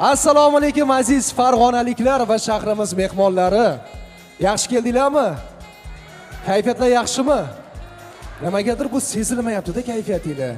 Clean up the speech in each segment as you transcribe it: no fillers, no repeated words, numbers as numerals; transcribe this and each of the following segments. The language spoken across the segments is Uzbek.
Assalomu alaykum aziz farg'onaliklar va shahrimiz mehmonlari. Yaxshi keldinglarmi? Kayfiyatlar yaxshimi? Nimagadir bu sezilmayapti-da kayfiyatinglar.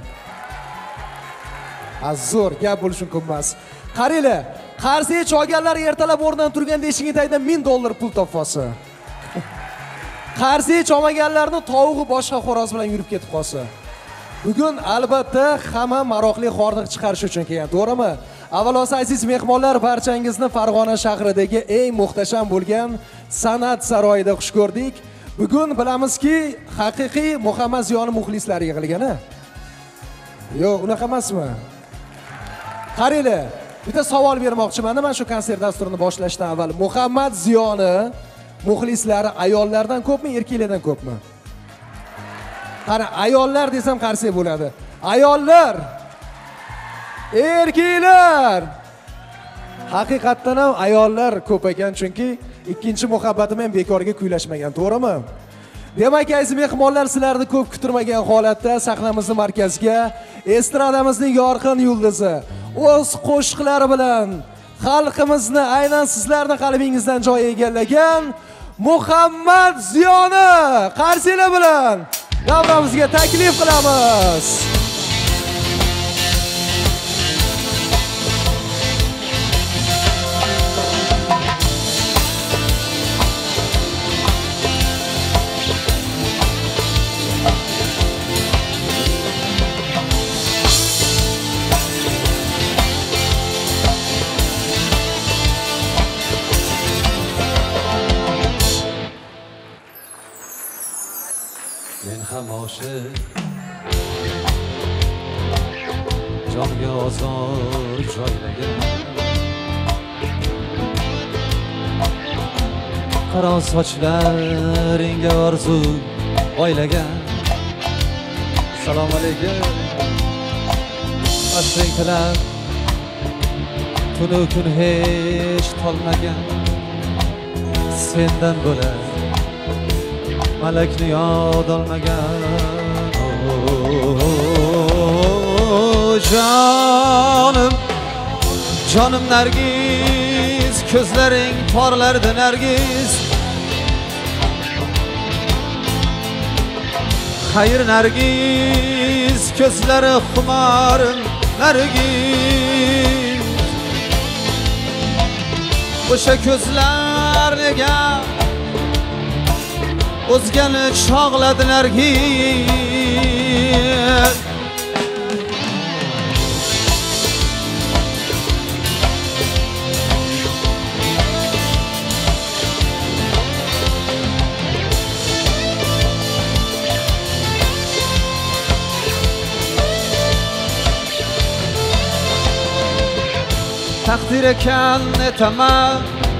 Zo'r gap bo'lishi mumkin emas. Qaranglar, qarsiga cho'g'anlar ertalab o'rnidan turganda eshigini tagida $1000 pul topsa. Qarsiga cho'maganlarni tovug'i boshqa xo'roz bilan yurib ketib qolsa. Bugun albatta hamma maroqli hordiq chiqarish uchun kelgan, to'g'rimi? Avvalo aziz mehmonlar, barchangizni Farg'ona shahridagi eng muhtasham bo'lgan San'at saroyida xush ko'rdik. Bugun bilamizki, haqiqiy Muhammad Ziyoni muxlislari yig'ilgan-a? Yo'q, unaqa emasmi? Qaranglar, bitta savol bermoqchiman. Mana shu konsert dasturini boshlashdan avval Muhammad Ziyoni muxlislari ayollardan ko'pmi, erkaklardan ko'pmi? Qara, ayollar desam qarsak bo'ladi. Ayollar, erkaklar. Haqiqatdan ham ayollar ko'p ekan, chunki ikkinchi muhabbatim ham bekorga kuylashmagan, to'g'rimi? Demak, aziz mehmonlar, sizlarni ko'p kutilmagan holatda sahnamizning markaziga estradamizning yorqin yulduzi o'z qo'shiqlari bilan xalqimizni, aynan sizlarning qalbingizdan joy egallagan Muhammad Ziyoni qarsiylar bilan davramizga taklif qilamiz. Jonga ozor joylagan qaro sochlaringga orzu oylagan. Assalomu alaykum. Asring tilab tunu kun hech tolmagan sendan bo'lar malakni yod olmagan. Canım, canım Nergiz, gözlerin parlardı Nergiz. Hayır Nergiz, gözleri xumarım Nergiz. O'sha gözler nega o'zgani chog'ladi Nergiz. Takdir ekan etaman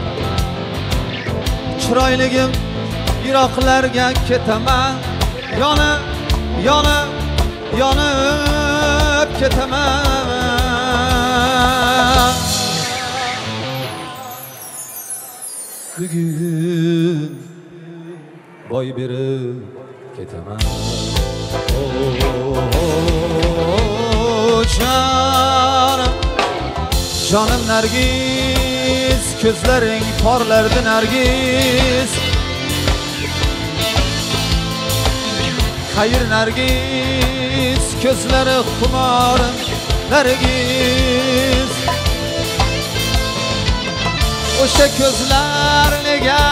chiroyligim yiroqlarga ketaman. Yonib, yonib, yonib ketaman. Bugun boy berib ketaman. Canım, canım Nergiz, gözlerin parlardı Nergiz. Hayır Nergiz, gözleri xumarım Nergiz. O'sha gözler nega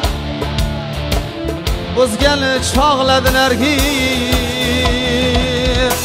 o'zgani chog'ladi Nergiz.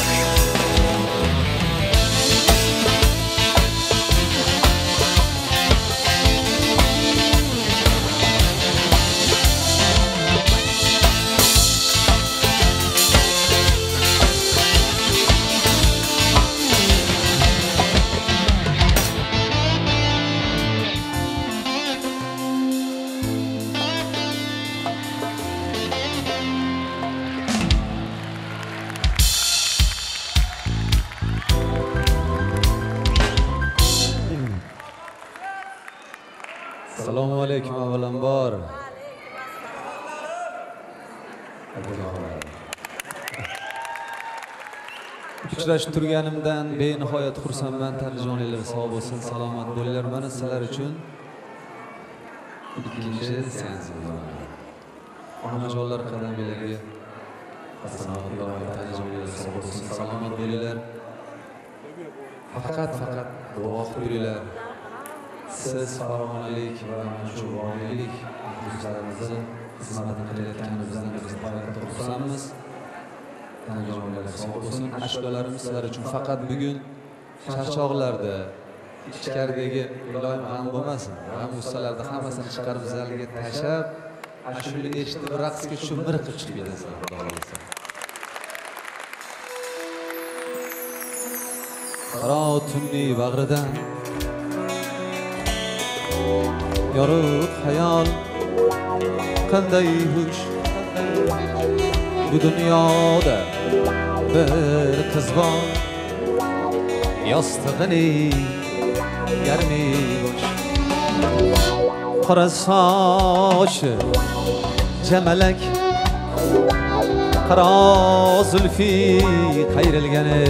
Assalomu alaykum avvalambor. uchrashib turganimdan benihoyat xursandman. Tarjimonlar sog' bo'lsin, salomat bo'linglar. Mana sizlar uchun ikkinchi seansimiz. Onajonlar qadamlariga tarjimonlar sog' bo'lsin, salomat bo'linglar. Faqat duo qilinglar. Siz farg'onalik va shu voqelik muxlislarimizni xizmatini qilayotganimizdan biz nihoyatda xursandmiz. Tarjimonlar sog' bo'lsin. Ashulalarimiz sizlar uchun faqat bugun charchoqlarda ichkaridagi iloyim g'am bo'lmasin. G'am ustalarda hammasini chiqarib zalga tashlab, ashula eshitib raqsga tushib miriqib chiqib ketasizlar, xudo xolasa. Qaro tunni bag'ridan yorug' xayol qanday xush bu dunyoda bir qiz bor yostig'ini yarmi bo'sh qora sochi jamalak qaro zulfi qayrilgani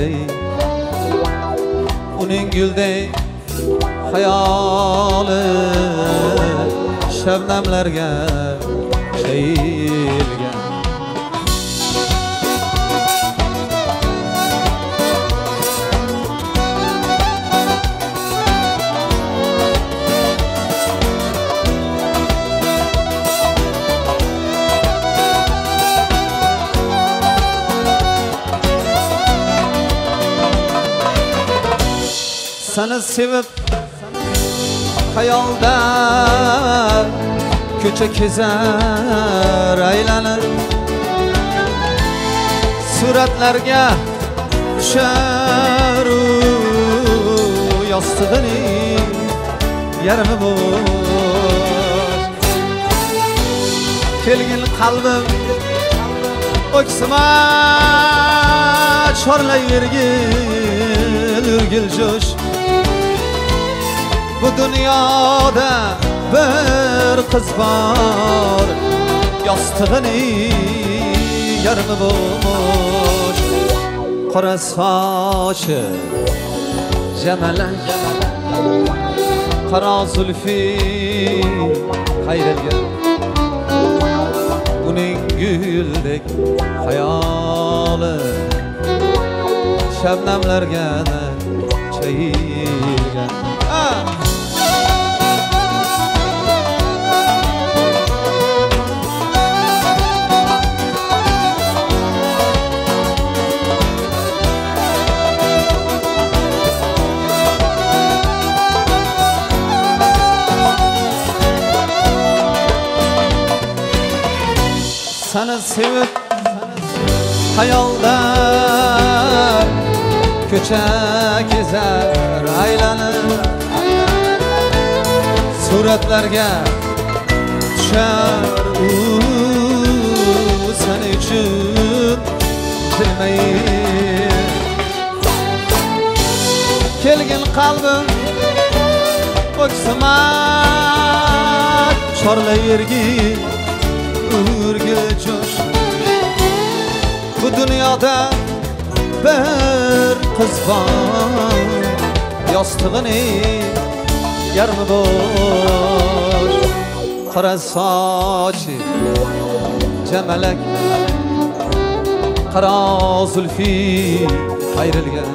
uning guldek hayoli shabnamlarga chayilgan seni sevib hayolda ko'cha kezar aylanib suratlarga tushar yostig'ining yarmi bo'sh kelgin qalbim o'ksima chorlayvergil yurgil jo'sh bu dunyoda bir qiz bor yostig'ining yarmi bo'sh qora sochi jamalak qaro zulfi qayrilgan uning guldek xayoli shabnamlarga chayilgan seni sevib hayolda ko'cha kezar aylanib suratlarga tushar sen uchun jilmayib kelgin qalbim o'ksima chorlayvergin urgil jo'sh bu dunyoda bir qiz bor yostig'ining yarmi bo'sh qora sochi jamalak qaro zulfi qayrilgan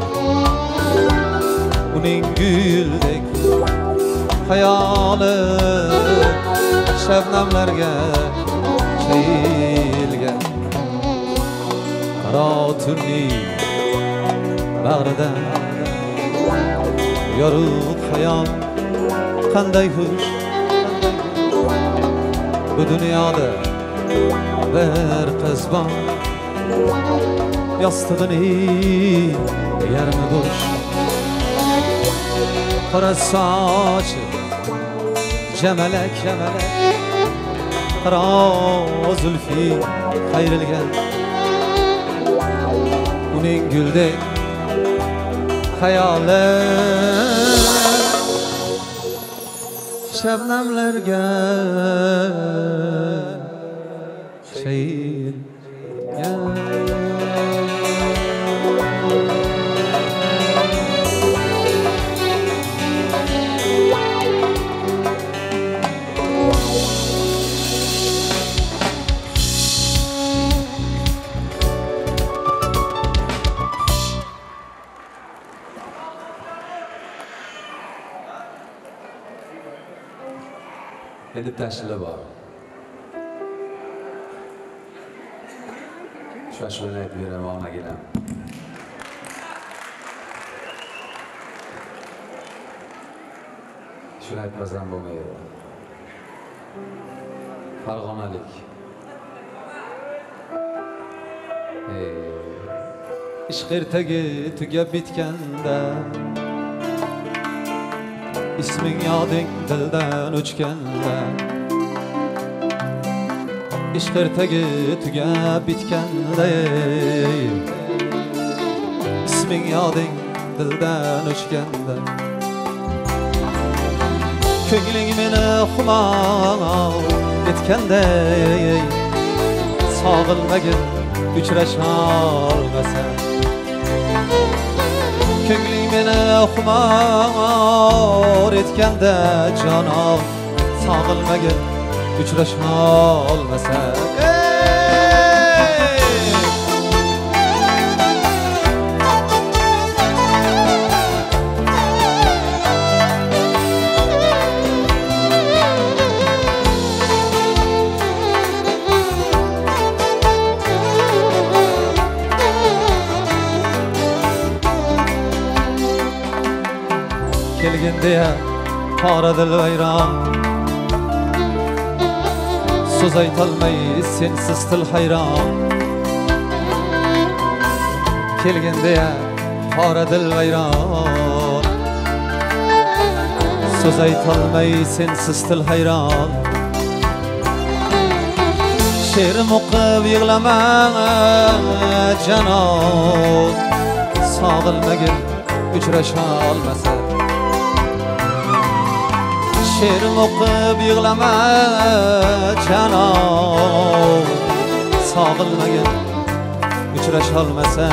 uning guldek hayoli shabnamlarga chayilgan qaro tunning bag'ridan yorug' hayol qanday xush bu dunyoda bir qiz bor yostig'ining yarmi bo'sh qora sochi jamalak qaro zulfi qayrilgan uning guldek xayoli shabnamlarga chayilgan endi tashila bor. Shu ashulani aytib beraman onagilam. Shuni aytmasam bo'lmaydi. Farg'onalik. Ishq ertaga tugab bitganda isming yoding dildan o'chganda ishq ertaga tugab bitganda isming yoding dildan o'chganda ko'ngling meni xumor etganday sog'ilmagin uchrasholmasa ko'ngling meni xumor etganda jonon sog'ilmagin uchrasholmasa kelganda qora dil vayron so'z aytolmay sensiz til hayron kelganda qora dil vayron so'z aytolmay sensiz til hayron she'rim o'qib yig'lama janon sog'ilmagin uchrasholmasa she'rim o'qib yig'lama janon sog'ilmagin uchrasholmasa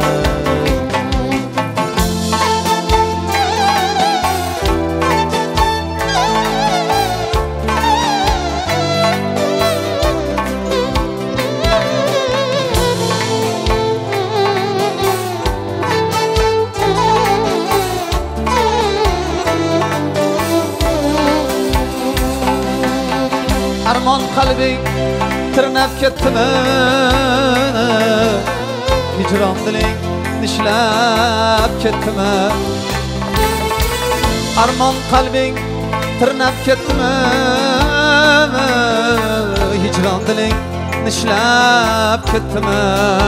armon qalbing tirnab ketdimi hijron diling nishlab ketdimi armon qalbing tirnab ketdimi hijron diling nishlab ketdimi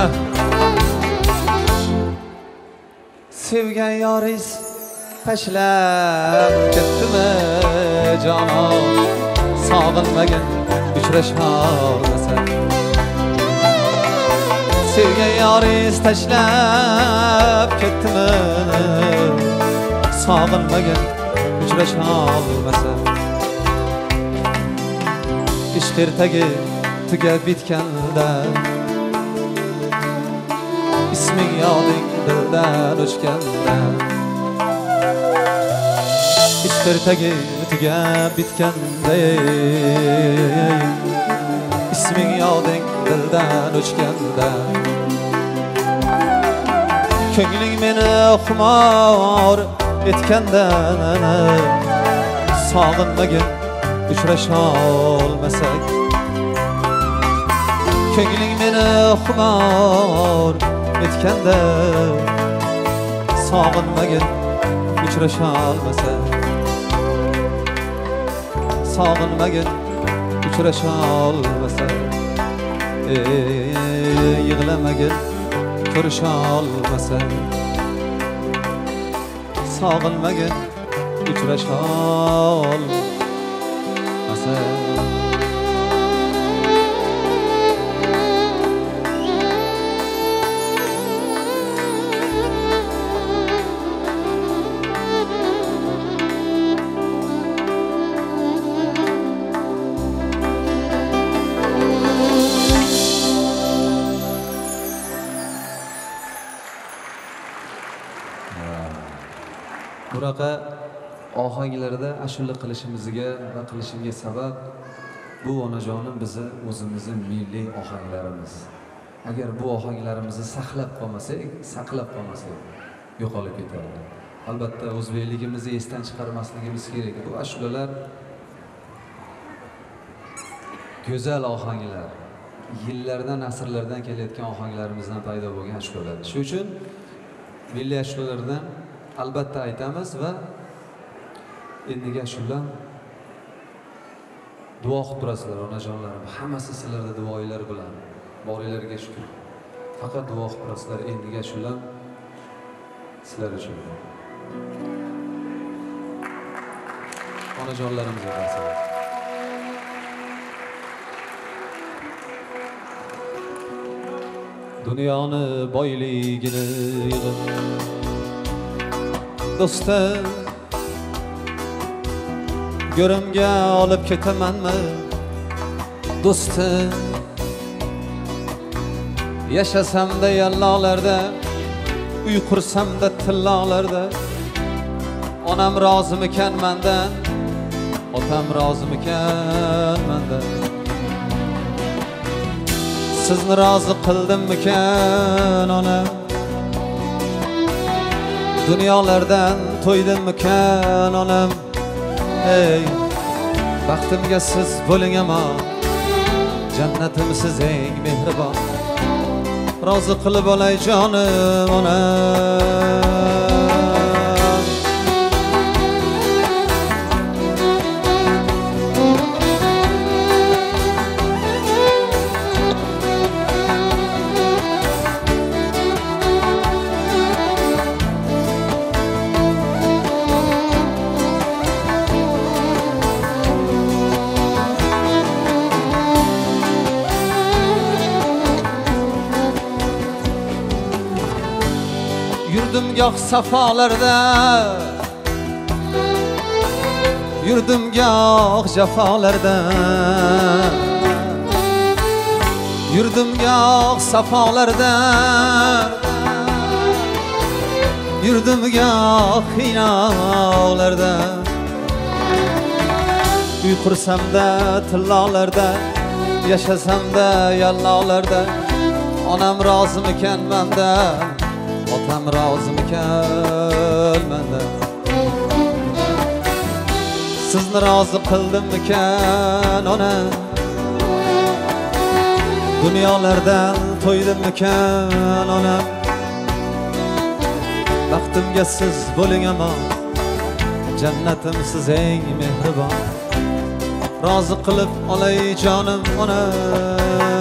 sevgan yoringiz tashlab ketdimi jonon sog'ilmagin uchrasholmasa sevgan yoringiz tashlab ketdimi sog'ilmagin uchrasholmasa ishq ertaga tugab bitganda isming yoding dildan o'chganda ishq ertaga tugab bitganda isming yoding dildan o'chganda ko'ngling meni xumor etganda sog'inmagin uchrasholmasak ko'ngling meni xumor etganda sog'inmagin uchrasholmasak sog'inmagin uchrasholmasa yig'lamagin ko'risholmasa sog'inmagin uchrasholmasa bunaqa ohanglarda ashula qilishimizga va qilishimga sabab bu onajonim bizni o'zimizning milliy ohanglarimiz. Agar bu ohanglarimizni saqlab qolmasak yo'qolib ketadi. Albatta o'zbekligimizni esdan chiqarmasligimiz kerak. Bu ashulalar go'zal ohanglar, yillardan, asrlardan kelayotgan ohanglarimizdan paydo bo'lgan ashulalar. Shuning uchun milliy ashulalardan albatta aytamiz va endigi ashula duo qilib turasizlar onajonlarim. Hammasi sizlarda duoinglar bilan. Boringlarga shukr. Faqat duo qilib turasizlar. Endigi ashula sizlar uchun. Onajonlarimizga qarasizlar. Dunyoni boyligini yig'ib do'stim go'rimga olib ketamanmi do'stim yashasam-da yallolarda uy qursam-da tillolarda onam rozimikan mendan otam rozimikan mendan sizni rozi qildimmikan onam dunyolardan to'ydimmikan onam ey baxtimga siz bo'ling amon jannatim siz eng mehribon rozi qilib olay jonim onam Yurdim goh safolarda yurdim goh jafolarda yurdim goh safolarda yurdim goh qiynoqlarda uy qursam-da tillolarda yashasam-da yallolarda onam rozimikan mendan otam rozimikan mendan sizni rozi qildimmikan onam dunyolardan to'ydimmikan onam baxtimga siz bo'ling amon jannatim siz eng mehribon rozi qilib olay jonim onam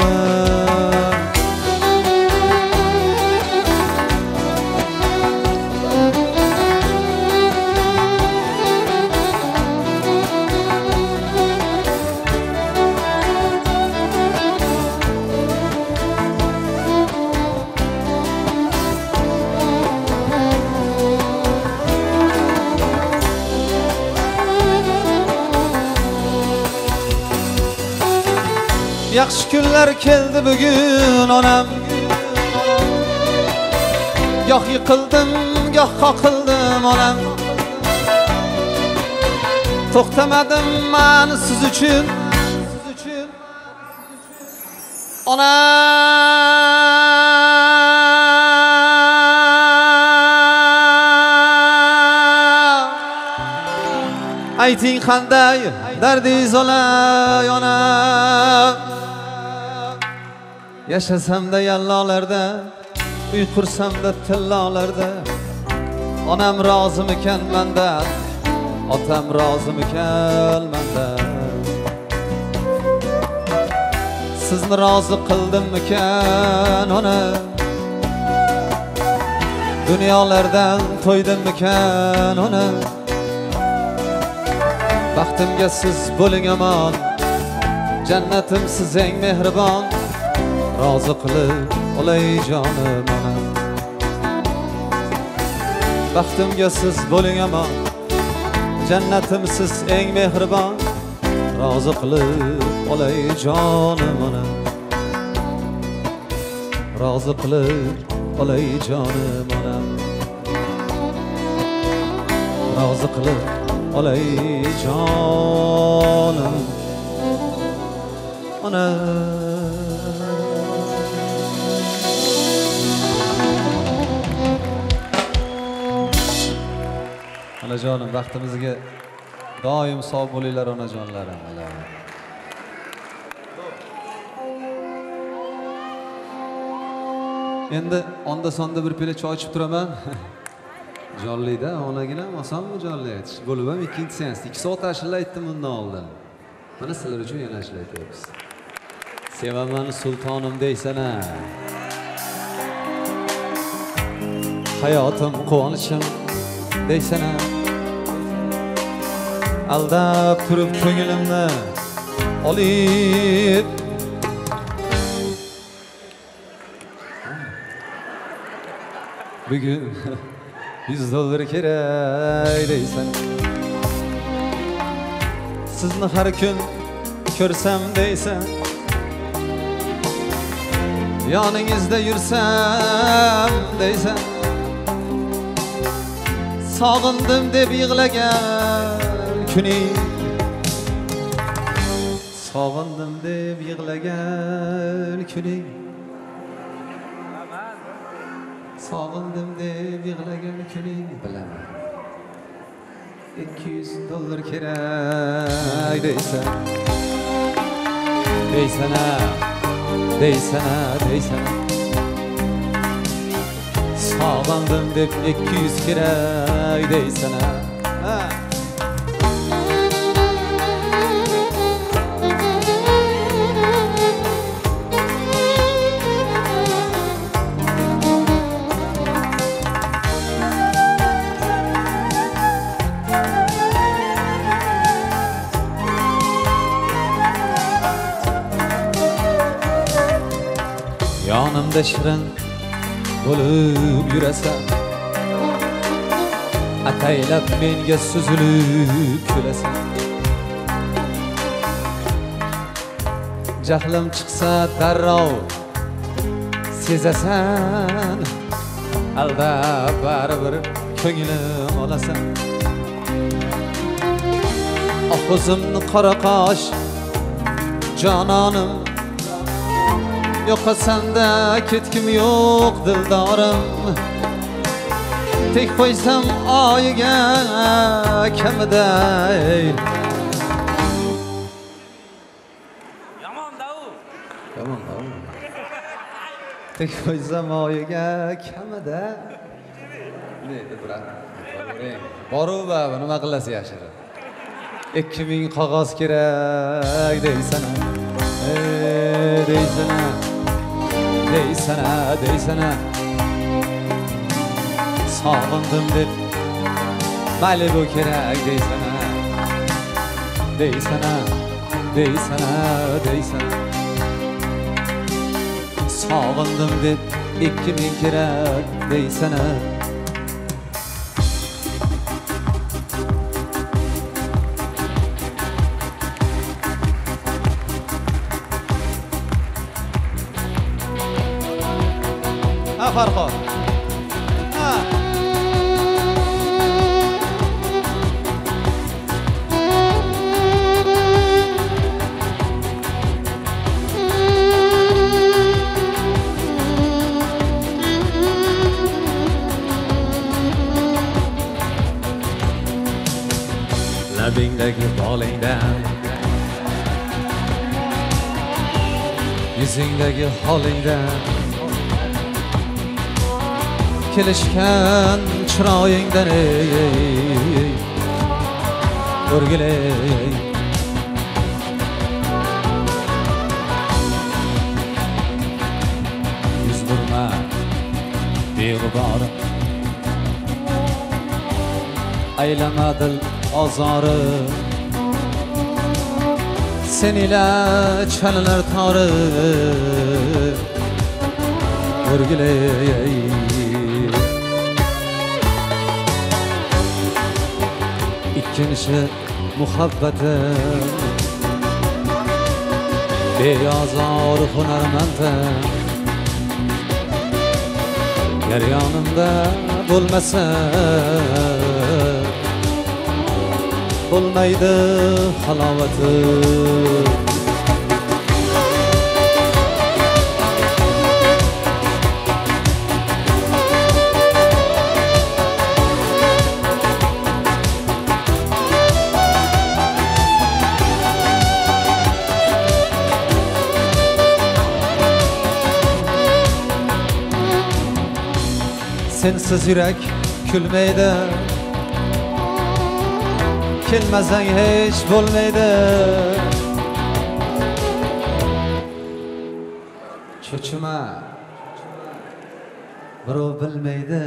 yaxshi kunlar keldi bugun onam goh yiqildim goh qoqildim onam to'xtamadim men siz uchun onam ayting qanday dardingiz olay onam yashasam-da yallolarda uy qursam-da tillolarda onam rozimikan mendan otam rozimikan mendan sizni rozi qildimmikan onam dunyolardan to'ydimmikan onam baxtimga siz bo'ling amon jannatim siz eng mehribon rozi qilib olay jonim onam baxtimga siz bo'ling amon jannatim siz eng mehribon rozi qilib olay jonim onam rozi qilib olay jonim onam rozi qilib olay jonim onam onajonim baxtimizga doim sog' bo'linglar onajonlarim. Endi onda sonda bir piyola choy ichib turaman. Jonlida, onaginam osonmi jonli aytish? Bo'lib ham ikkinchi seans. 2 soat ashula aytdim bundan oldin. Mana sizlar uchun yana ashula aytyapmiz. Sevaman sultonim deysan-a. Hayotim quvonishim deysan-a. Aldab turib ko'nglimni olib bugun $100 kerak deysan. Sizni har kun ko'rsam deysan. Yoningizda yursam deysan. Sog'indim deb yig'lagan kuning. Sog'indim deb yig'lagan kuning. Sog'indim deb yig'lagan kuning bilaman. $200 kerak deysan. Deysan-a, deysan-a, deysan-a. Sog'indim deb 200 kerak deysan-a. Yonimda shirin bo'lib yurasan. Ataylab menga suzilib kulasan. Jahlim chiqsa darrov sezasan. Aldab baribir ko'nglim olasan. Oquzimni qora qosh jononim. Yo'qasanda ketkim yo'q dildorim. Tek qo'ysam oyiga kamiday. Yomon da'u. Tek qo'ysam oyiga kamida. Ne deb turadi? Boruva, nima qilasiz yashirin? 2000 qog'oz kerak deysan-a. Deysan-a. Deysan-a, deysan-a. Sog'indim deb Malibu kerak deysan-a. Deysan-a, deysan-a, deysan-a. Sog'indim deb 2000 kerak deysan-a. Farqon. Labingdagi bolingdan, yuzingdagi holingdan, kelishgan chiroyingdan o'rgilay. Yuz burma beg'ubor, aylama dil ozori. Sen ila chalalar tori o'rgilay. İkinci muhabbetim beyazar hunarmandim. Yer yanımda bulmasa bulmaydı halavati. sensiz yurak kulmaydi, kelmasang hech bo'lmaydi. Cho'chima birov bilmaydi.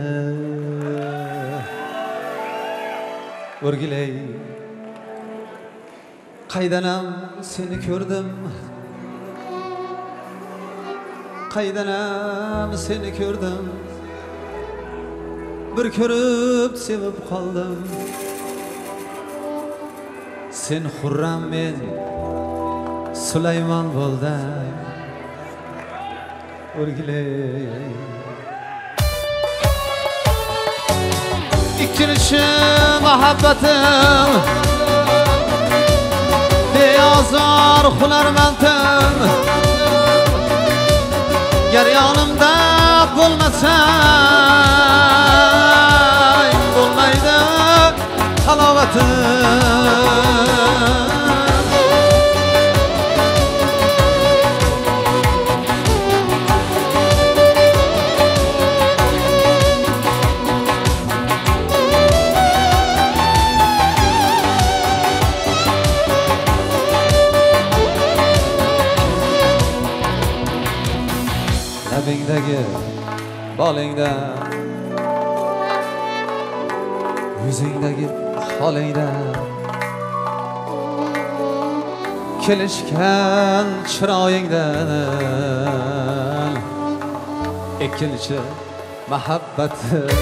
O'rgilay qaydanam seni ko'rdim, qaydanam seni ko'rdim, bir ko'rib sevib qoldim. Sen Xurram, men Sulaymon bo'ldim. O'rgilay ikkinchi muhabbatim, beozor hunarmandim. Gar yonimda bo'lmasang, bo'lmaydi halovatim. Labingdagi bolingda, yuzingdagi holingda, kelishgan chiroyingdan ikkinchi muhabbatim.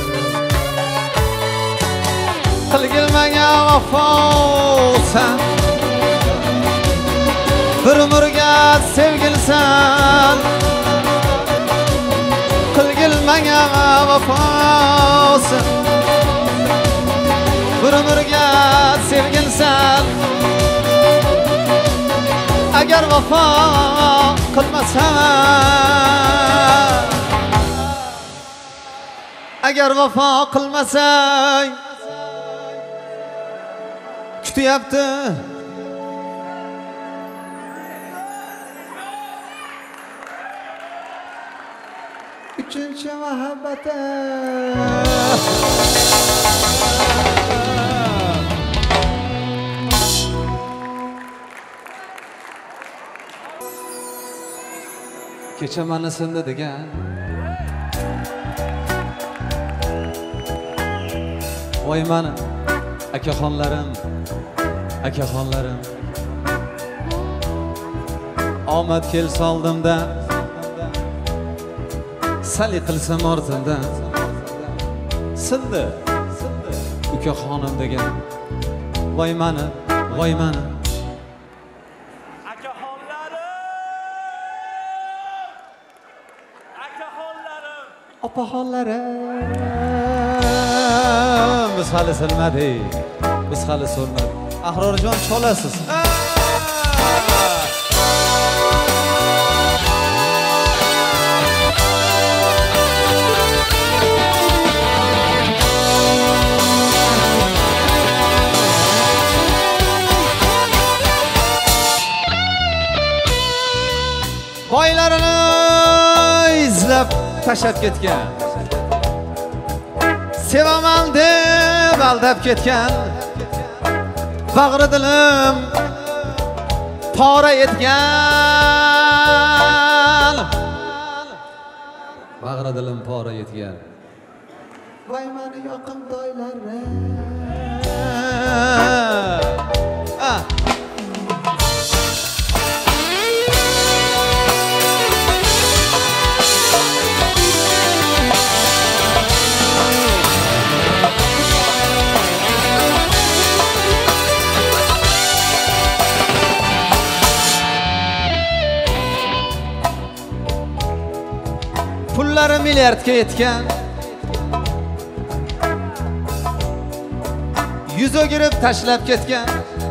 Qilgilmanga vafosan, bir umrga sevgilsan. Qilgilmanga vafosan, bir umrga sevgilsan. Agar vafo qilmasang, agar vafo qilmasang, kutyapti uchinchi muhabbatim. Kecha mani sindi degan, voy mani akaxonlarim, akaxonlarim. Omad kelsa oldimda, sali qilsam ortimdan. Sindi ukaxonim degan, voy mani, voy mani. Opaxonlarim, biz hali silmadik, biz hali so'lmadik. Ahrorjon cholasiz. Boylarini izlab tashlab ketgan, sevaman deb aldab ketgan, bag'ri dilim pora etgan, bag'ri dilim pora etgan. Voy mani yoqimtoylarim. Pullari milliardga yetgan, yuz o'girib tashlab ketgan,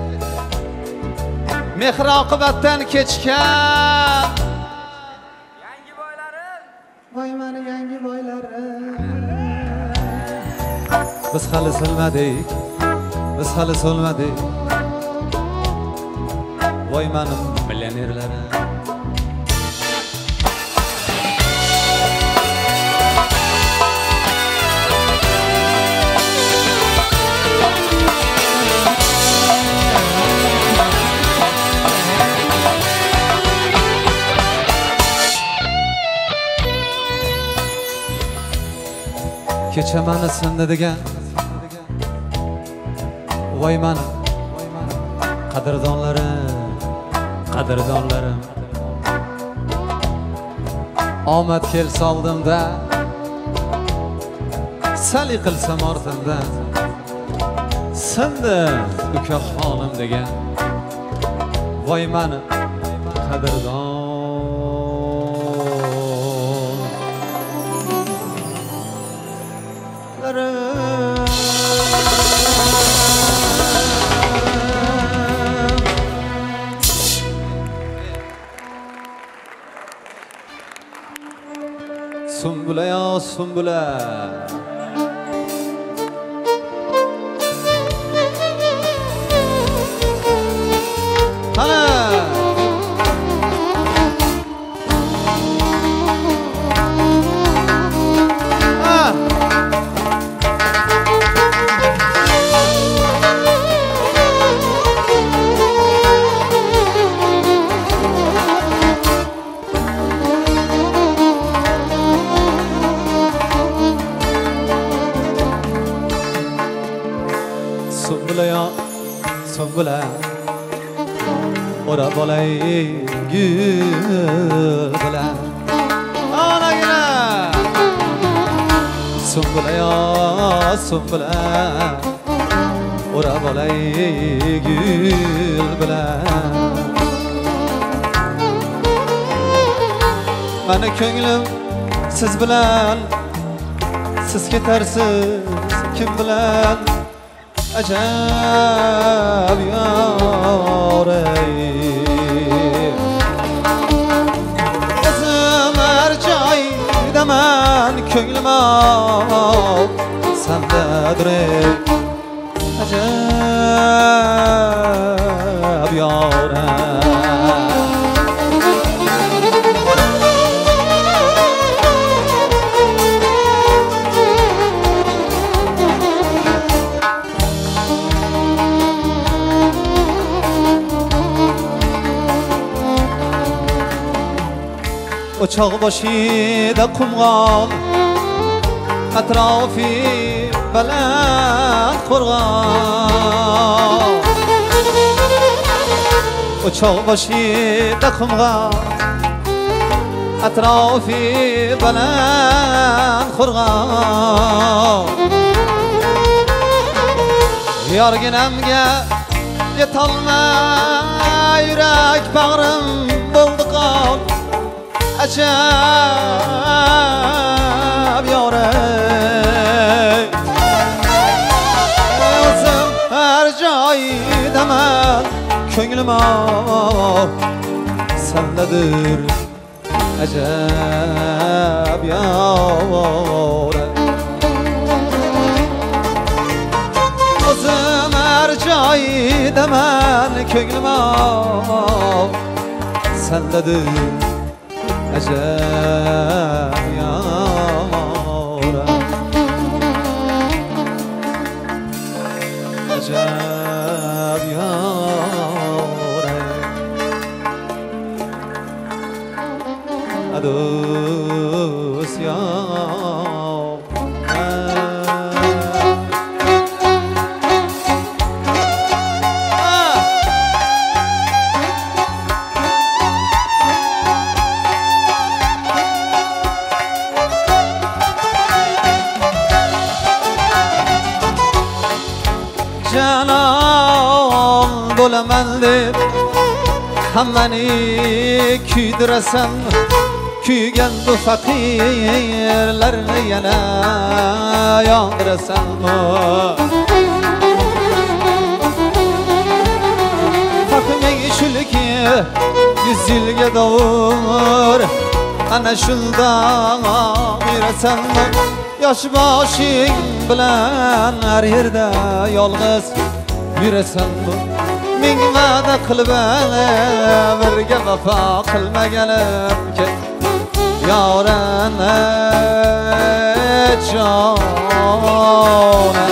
mehr oqibatdan kechgan. Yangi boylarim, voy mani yangi boylarim. Biz hali silmadik, biz hali so'lmadik. Voy mani millionerlarim. kecha meni sindi degan voy mani qadrdonlarim omad kelsa oldimda sali qilsam ortimdan sindi uka xonim degan voy mani qadrdonlarim Sumbula ya sumbula Ana Sumbula ora bolay gül bilan anagina sumbula ya sumbula ora bolay gül bilan mani ko'nglim siz bilan siz ketarsiz kim bilan acab yorey Özüm her joyda men ko'nglim sendadir acab yorey Uçak başıydı kumgal Etrafı belak kurgan Uçak başıydı kumgal Etrafı belak kurgan Yarginemge yetalma yürek bağrım buldu kal acab yorey Özüm her joyda men ko'nglim sendadir acab yorey Özüm her joyda men ko'nglim sendadir acab yorey acab yorey adus Canan bo'laman deb hammani kuydirasan kuygan bu faqirlarni yana yondirasan Haqming shulki 100 yilga davr ana shundan yurasan Yosh boshing bilan har yerda yolg'iz yurasan Ming va'da qilib birga vafo qilmaganim ki yorana jona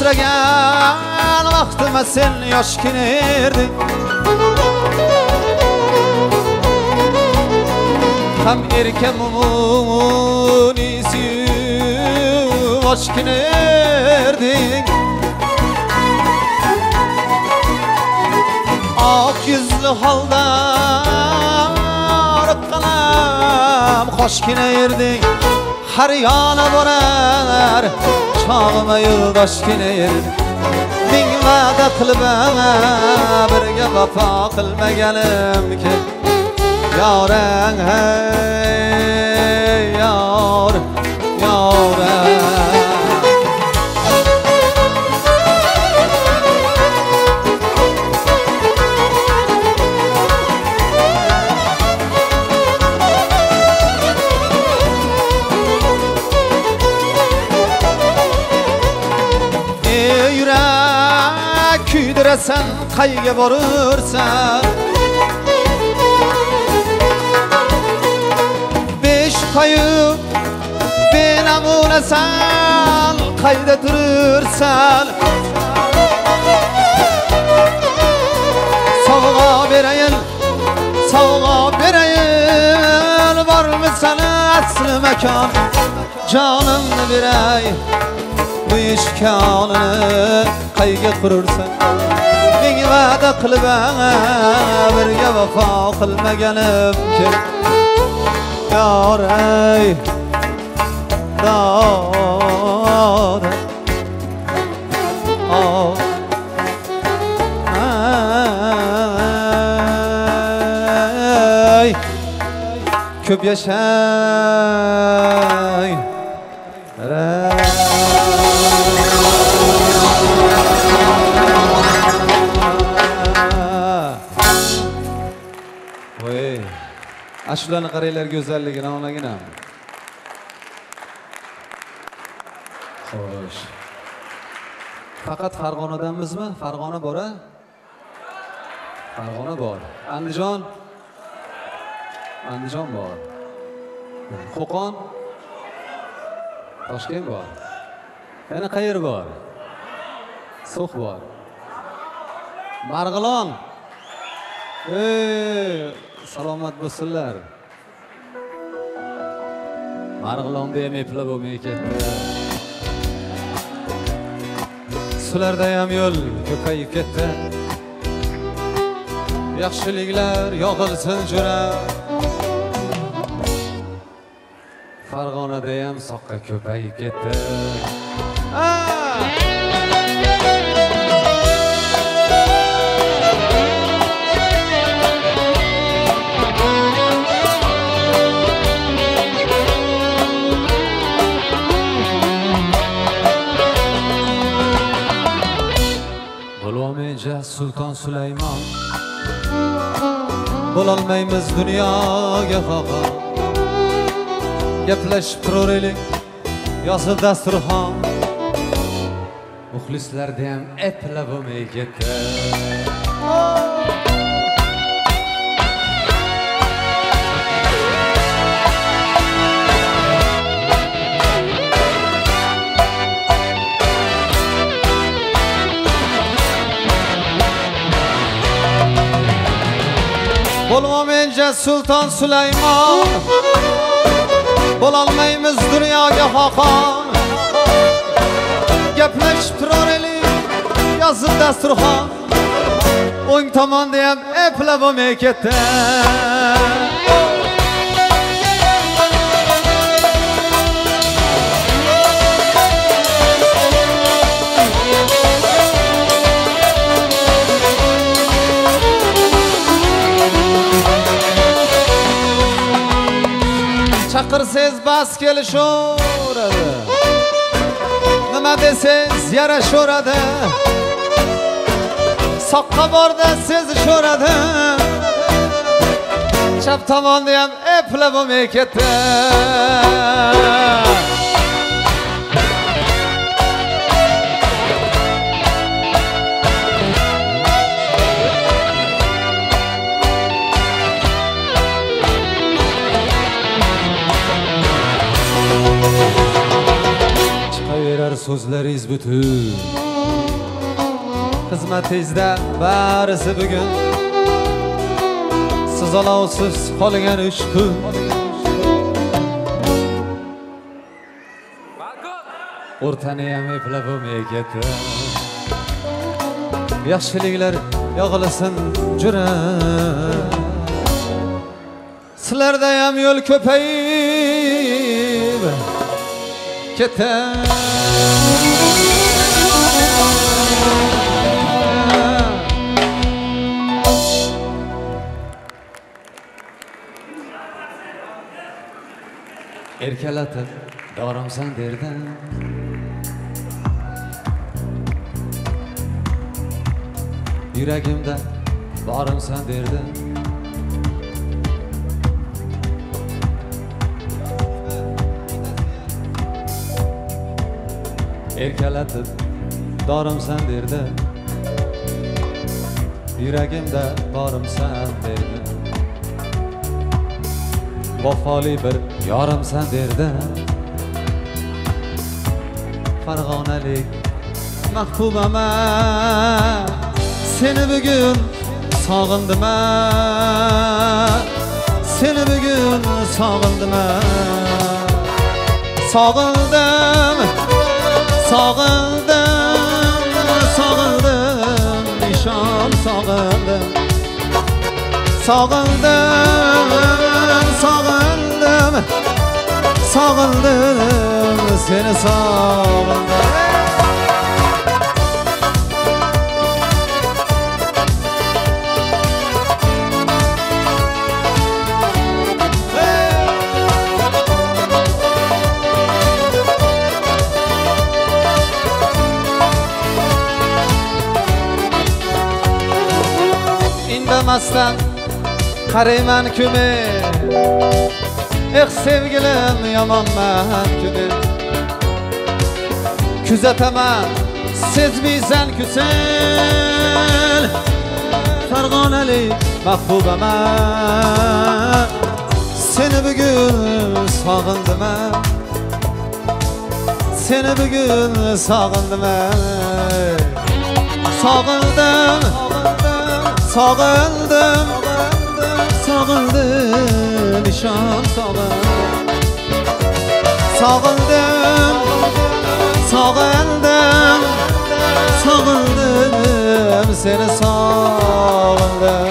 asragan vaqtima sen yoshgina erding. Ham erkamunisi yoshgina erding. Ak yüzlü holda qalam xoshgina erding. Har yana borar chog'ima yo'ldoshgina erding. Ming va'da qilib birga vafo qilmaganim ki yorang hey yor yorang. Küydüresen qayga borursan, besh qo'yib benamunasan qayda turursan. Sovg'a berayin bormi sana asli makon. Jonimni beray bu ishkonini qayga qurursan. Ming va'da qilib birga vafo qilmaganim ki yoray dod ay ko'p yashay Ashulani qaranglar go'zalligini onagina. Xo'sh. Faqat Farg'onadanmizmi? Farg'ona bor-a? Farg'ona bor. Andijon? Andijon bor. Qo'qon? Toshkent bor. Yana qayer bor? So'x bor. Marg'ilon. Salomat bo'lsinlar. Marg'ilonda ham eplab bo'lmay ketdi. Sularda ham yo'l ko'payib ketdi. Yaxshiliklar yog'ilsin jo'ra. Farg'onada ham soqqa ko'payib ketdi. Sultan Süleyman bo'lolmaymiz dunyoga xoqon. Gaplashib turaylik yozib dasturxon. Muxlislarda ham eplab bo'lmay ketdi. Bo'lolmaymiz Sultan Süleyman, bo'lolmaymiz dunyoga xoqon. Gaplashib turaylik yozib dasturxon. O'ng tomonda ham eplab bo'lmay ketdi. Chaqirsiz bas kelishaveradi. Nima desiz yarashaveradi. Soqqa borda sezishaveradi. Chap tomonda ham eplab bo'lmay ketdi. Chiqaverar so'zlaringiz butun. xizmatingizda barisi bugun siz olovsiz qolgan 3 kun o'rtani ham eplab bo'lmay ketdi yaxshiliklar yog'ilasin jura sizlarda ham yo'l ko'payib ketar erkalatib dorimsan derdim yuragimda borimsan derdim erkalatib dorimsan derdim yuragimda borimsan derdim vafoli bir yorimsan derdim farg'onalik mahbubama seni bugun sog'indim seni bugun sog'indim sog'indim sog'indim sog'indim nishon sog'indim sog'indim sog'indim sog'indim seni sog'indim indamasdan qarayman kuni sevgilim yomonman kuni kuzataman sezmaysan kusen farg'onalik mahbubama seni bugun sog'indim seni bugun sog'indim sog'indim sog'indim sog'indim nishon sog'indim sog'indim sog'indim seni sog'indim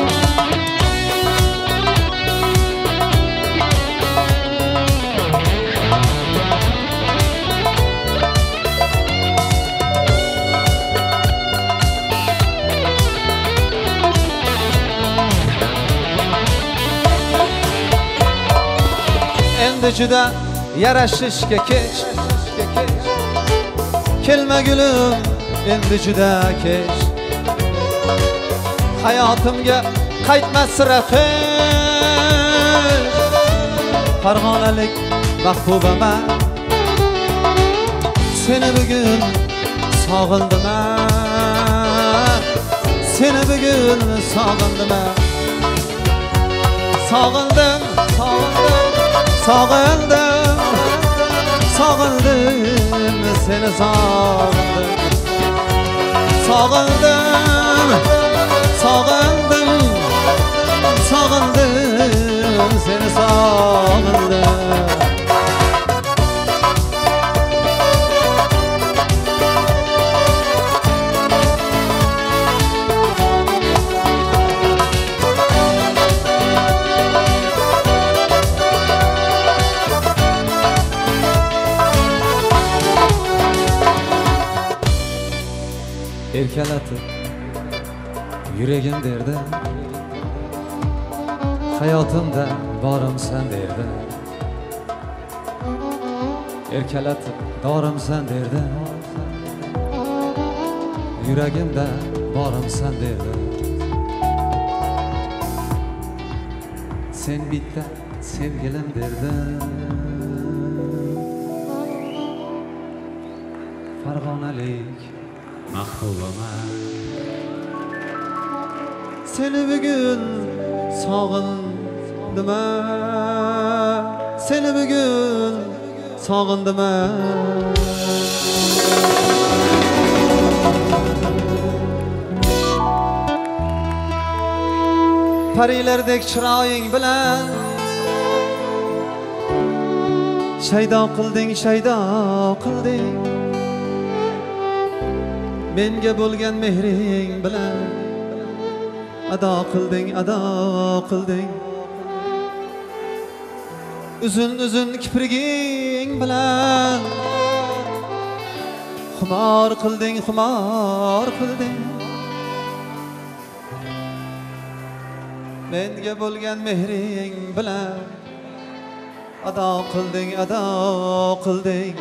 endi juda yarashishga kech kelma gulim endi juda kech hayotimga qaytmas raqish farg'onalik mahbubama seni bugun sog'indim seni bugun sog'indim sog'indim sog'indim sog'indim seni sog'indim sog'indim sog'indim sog'indim seni sog'indim erkalatib yuragim derdi hayotimda borimsan derdi erkalatib dorimsan derdi yuragimda borimsan derdi sen bitta sevgilim derdi farg'onalik mahbubama seni bugun sog'indim seni bugun sog'indim Parilardek chiroying bilan shaydo qilding, shaydo qilding. Menga bo'lgan mehring bilan ado qilding, ado qilding. Uzun kipriging bilan xumor qilding, xumor qilding. Menga bo'lgan mehring bilan ado qilding, ado qilding.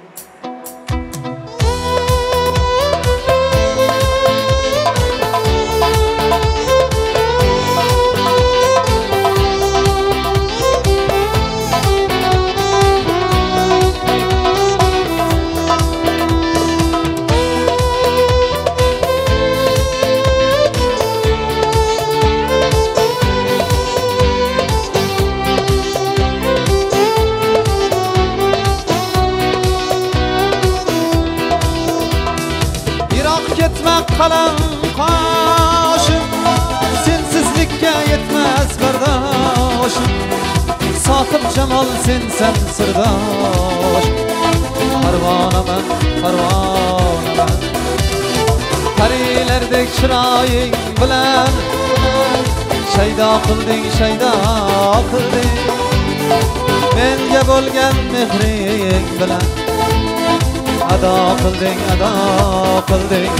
Qalam qoshim sensizlikka yetmas bardoshim. Sohib jamol sensan sirdosh. Parvonaman, parvonaman. Parilardek chiroying bilan shaydo qilding, shaydo qilding. Menga bo'lgan mehring bilan ado qilding, ado qilding.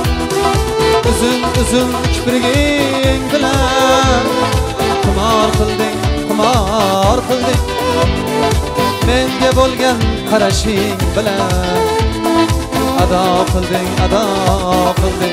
Uzun kipriging bilan xumor qilding, xumor qilding. Menga bo'lgan qarashing bilan ado qilding, ado qilding.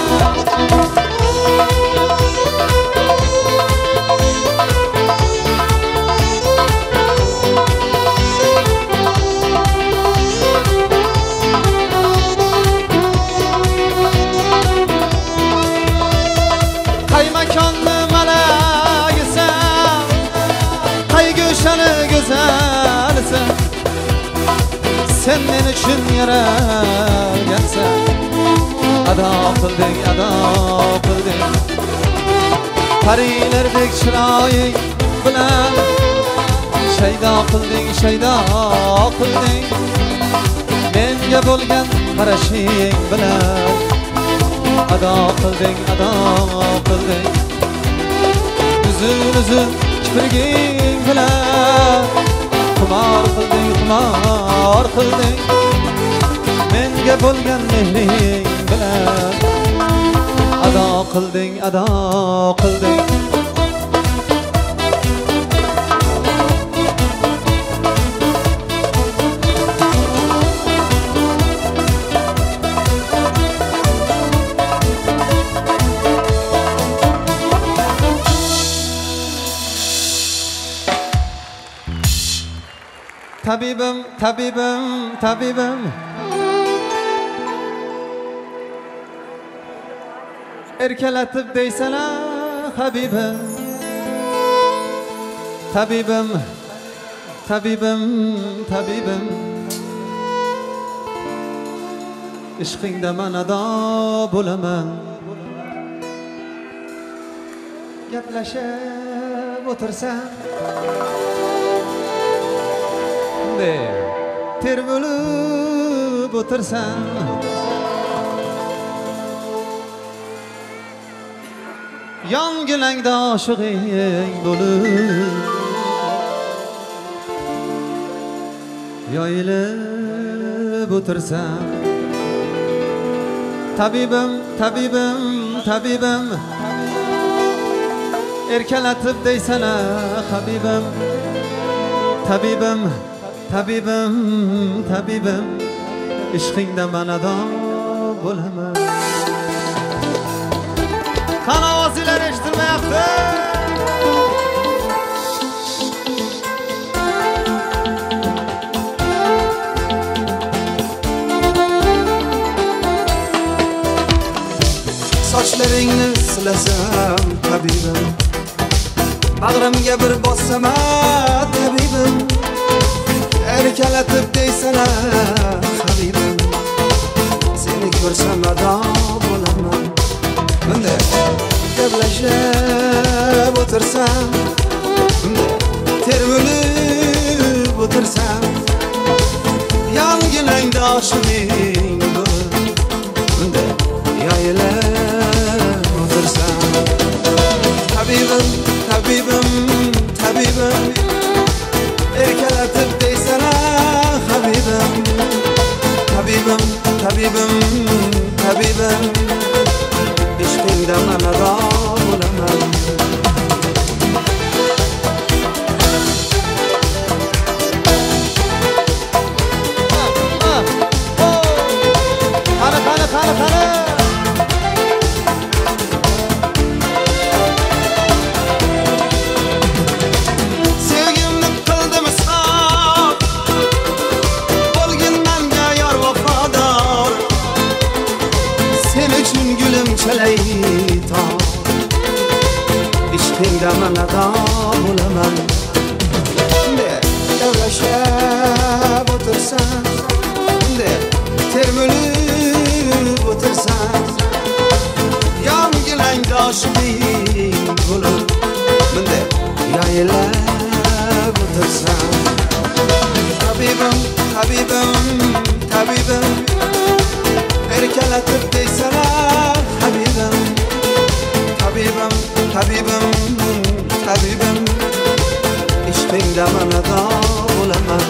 Sen men uchun yaralgansan. Ado qilding, ado qilding. Parilardek chiroying bilan shaydo qilding, shaydo qilding. Menga bo'lgan qarashing bilan ado qilding, ado qilding. Uzun kipriging bilan xumor qilding, xumor qilding. Menga bo'lgan mehring bilan ado qilding, ado qilding. Tabibim, tabibim, tabibim. Erkalatib deysana habibim. Tabibim, tabibim, tabibim. Ishqingda man ado bo'laman. Gaplashib o'tirsam termilib o'tirsam yongilangda oshig'ing bo'lib yoyilib o'tirsam. Tabibim, tabibim, tabibim. Erkalatib deysana habibim. Tabibim, tabibim, tabibim. Ishqingda man ado bo'laman. Qani ovozinglar eshitilmayapti? Sochlaringni silasam tabibim, bag'rimga bir bossam tabibim. Erkalatib deysana habibim, seni ko'rsam ado bo'laman. Bunday gaplashib o'tirsam, termilib o'tirsam, yonginangdoshiming bunda yoyilib o'tirsam, tabibim, tabibim, tabibim, erkalatib deysana habibim, tabibim, tabibim, tabibim, ishqingda manado bo'laman. Qani. Sevgimni qildim isrof, bo'lgin menga yor vafodor. Sen uchun gulim chalay tor, ishqingda manado bo'laman. Gaplashib o'tirsam, termilib o'tirsam, yonginangdoshiming bo'lib bunday yoyilib o'tirsam, tabibim, tabibim, tabibim, erkalatib deysana habibim, tabibim, tabibim, tabibim, ishqingda manado bo'laman.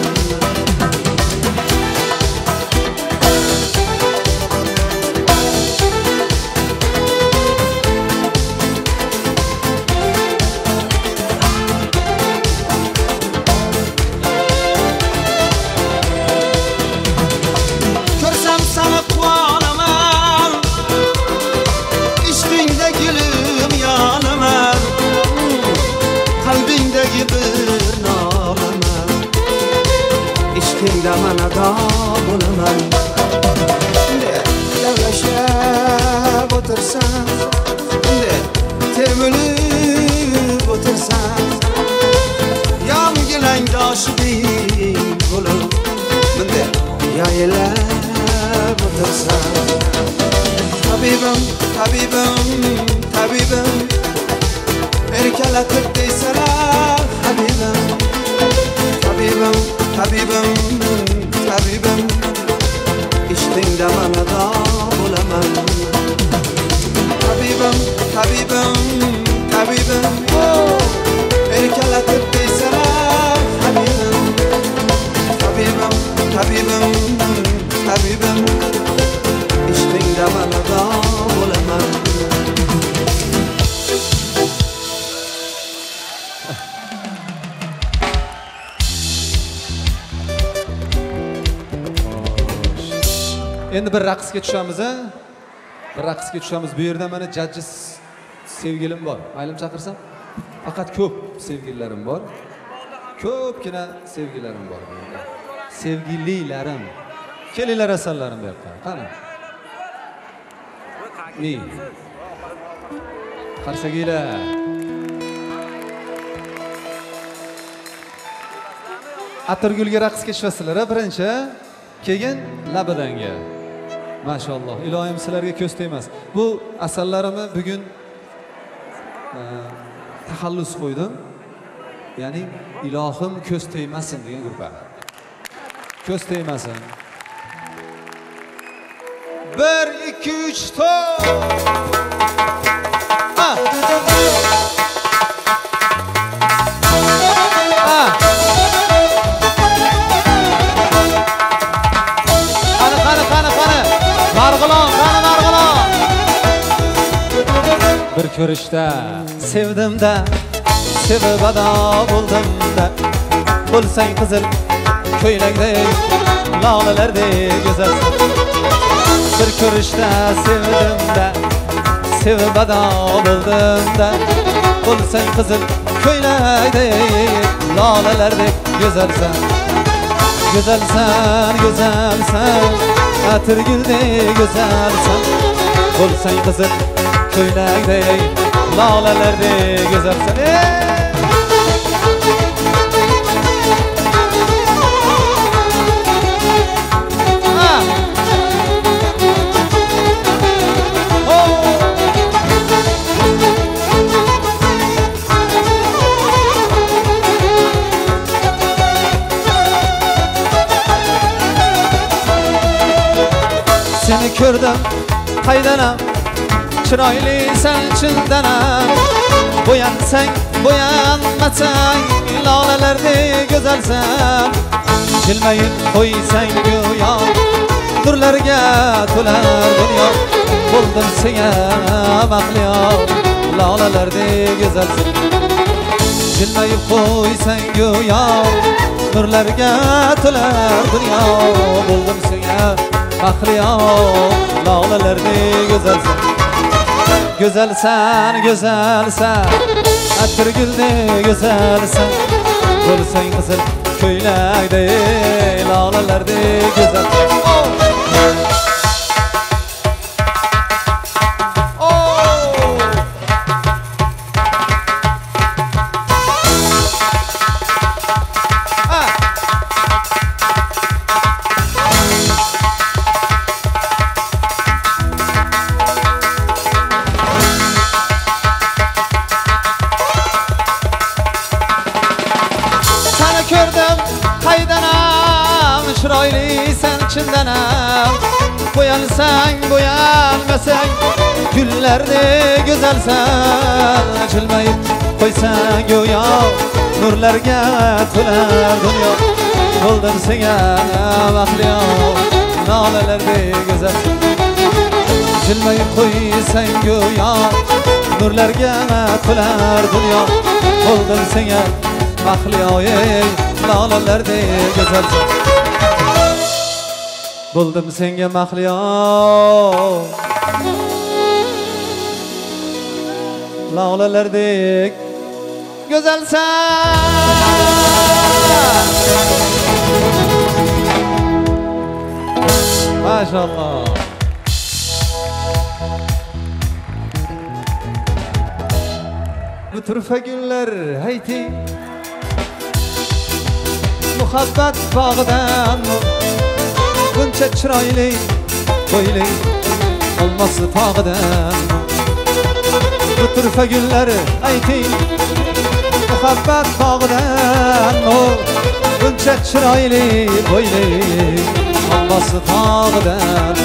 Manado bo'laman. Gaplashib o'tirsam, termilib o'tirsam, yonginangdoshiming bo'lib bunday yoyilib o'tirsam, tabibim, tabibim, tabibim, erkalatib deysana habibim, tabibim, tabibim, tabibim, ishqingda manado bo'laman. Tabibim, tabibim, tabibim, erkalatib deysana habibim, tabibim, tabibim, tabibim, ishqingda manado bo'laman. Endi bir raqsga tushamiz, ha? Bir raqsga tushamiz. Bu yerda mana jajji sevgilim bor. Maylim chaqirsam? Faqat ko'p sevgillarim bor. Ko'pgina sevgilarim bor. Sevgililarim. Kelinglar asallarim bu yoqqa. Qani. Ni. Qarsaginglar. Atirgulga raqsga tushasizlar, birinchi, keyin labadanga. Maşallah, ilohim sizlarga ko'z tegmas. Bu asallarimni bugun taxallus qo'ydim. Ya'ni ilohim ko'z tegmasin degan gruppa. Ko'z tegmasin. 1 2 3 4. Marg'ilon, qani Marg'ilon. Bir ko'rishda sevdim-da, sevib ado bo'ldim-da. Bo'lsang qizil ko'ylakdek, lolalardek go'zalsan. Bir ko'rishda sevdim-da, sevib ado bo'ldim-da. Bo'lsang qizil ko'ylakdek, lolalardek go'zalsan. Go'zalsan, go'zalsan. Atirgildek go'zalsan, bo'lsang qizil ko'ylakdek, lolalardek go'zalsan. ko'rdim qaydanam chiroyli sen chindanam bo'yansang bo'yanmasang lolalardek go'zalsan jilmayib qo'ysang go'yo nurlarga to'lar dunyo bo'ldim senga mahliyo lolalardek go'zalsan jilmayib qo'ysang go'yo nurlarga to'lar dunyo bo'ldim senga mahliyo lolalardek go'zalsan go'zalsan go'zalsan atirguldek go'zalsan bo'lsang qizil ko'ylakdek lolalardek go'zalsan Boyansang boyanmasang gullardek go'zalsan jilmayib qo'ysang go'yo nurlarga to'lar dunyo bo'ldim senga mahliyo lolalardek go'zalsan jilmayib qo'ysang go'yo nurlarga to'lar dunyo bo'ldim senga mahliyo lolalardek go'zalsan Buldum senga mahliyo lolalardek go'zalsan Maşallah Bu turfa günler hayti Muhabbat bağdan Buncha chiroyli bo'yli olmasi tog'idan bu turfa gullari ayting muhabbat bog'idan buncha chiroyli bo'yli olmasi tog'idan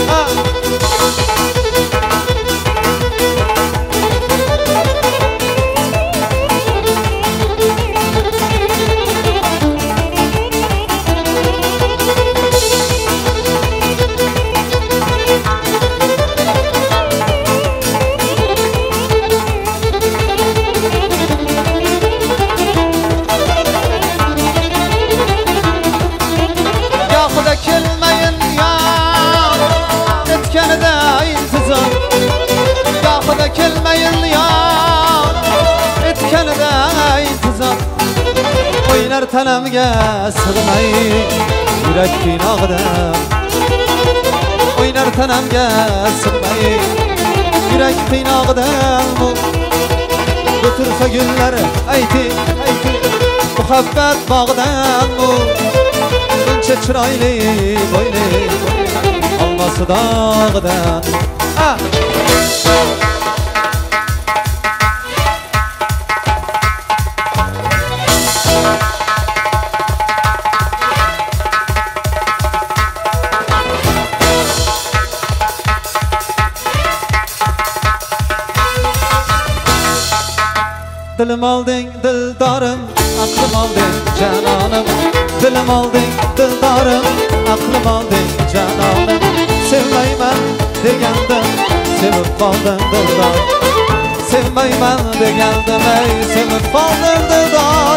kelmeyin ya etkenide intizam oynar tanamga sig'may yurak qiynog'idan oynar tanamga sig'may yurak qiynog'idan bu turfa gullar ayting muhabbat bog'idan buncha chiroyli bo'yli olmasi dog'idan Dilim alding dildorim, aqlim alding janonim Dilim alding dildorim, aqlim alding janonim Sevmayman degandim, sevib qoldim dildor Sevmayman degandim, ey sevib qoldim dildor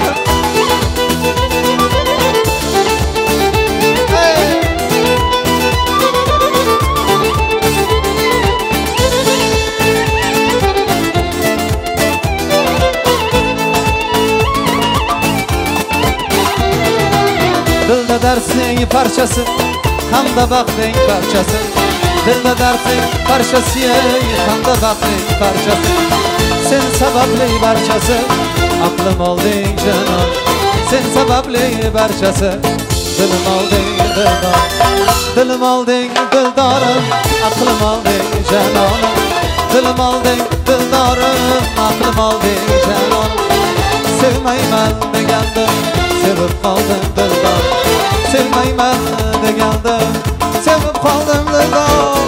Dilda darsning parchasi hamda baxtning parchasi Dilda darsning parchasi hamda baxtning parchasi Sen sababli barchasi aqlim olding janon Sen sababli barchasi dilim olding dildor Dilim olding dildorim aqlim olding janonim Dilim olding dildorim aqlim olding janonim Sevmayman degandim sevib qoldim dildor Sevmayman degandim sevib qoldim dildoq.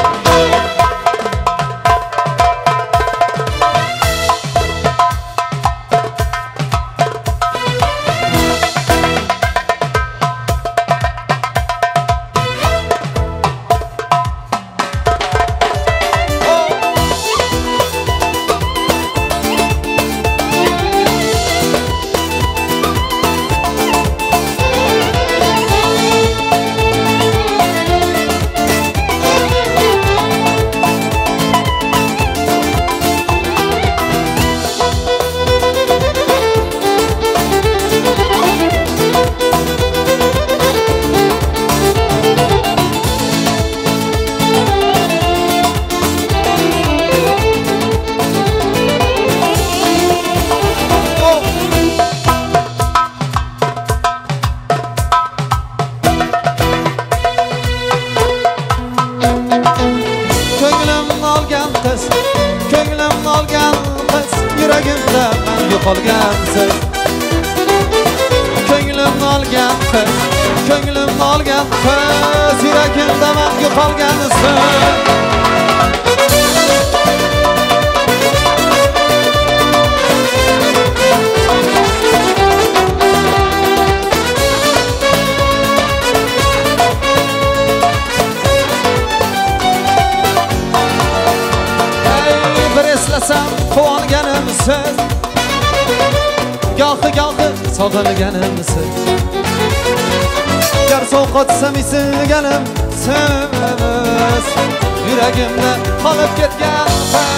Sog'inganimsiz gar sovqotsam isganim sevmas yuragimda qolib ketgan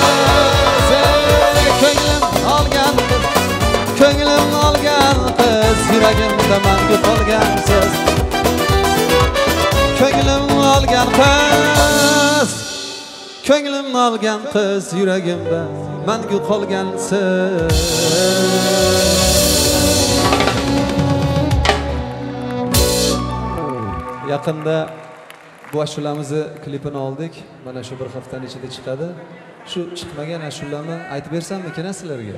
ko'nglim olgan qiz yuragimda mangu qolgansiz ko'nglim olgan qiz yuragimda mangu qolgansiz. Yaqinda bu ashulamizni klipini oldik. Mana shu bir haftaning ichida chiqadi. Shu chiqmagan ashulani aytib bersammikin sizlarga?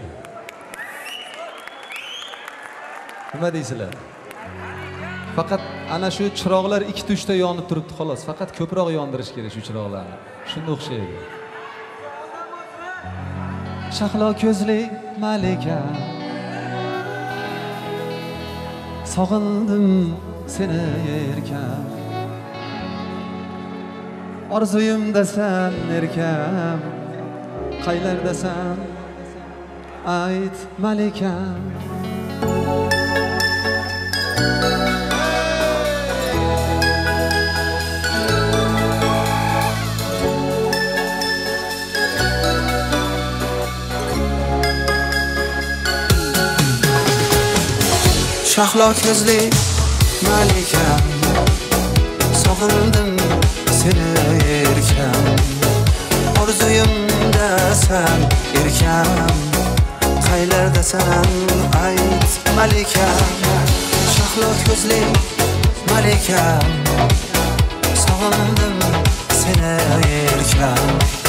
Nima deysizlar? Faqat ana shu chiroqlar 2-3 ta yonib turibdi xolos. Faqat ko'proq yondirish kerak shu chiroqlarni. Shunga o'xshaydi. Shahlo ko'zli malika sog'indim seni erkam orzuyimdasan erkam qaylardasan ayt malikam. Shahlo ko'zli malikam sog'indim seni erkam orzuyimdasan erkam qaylardasan ayt malikam. Shahlo ko'zli malikam sog'indim seni erkam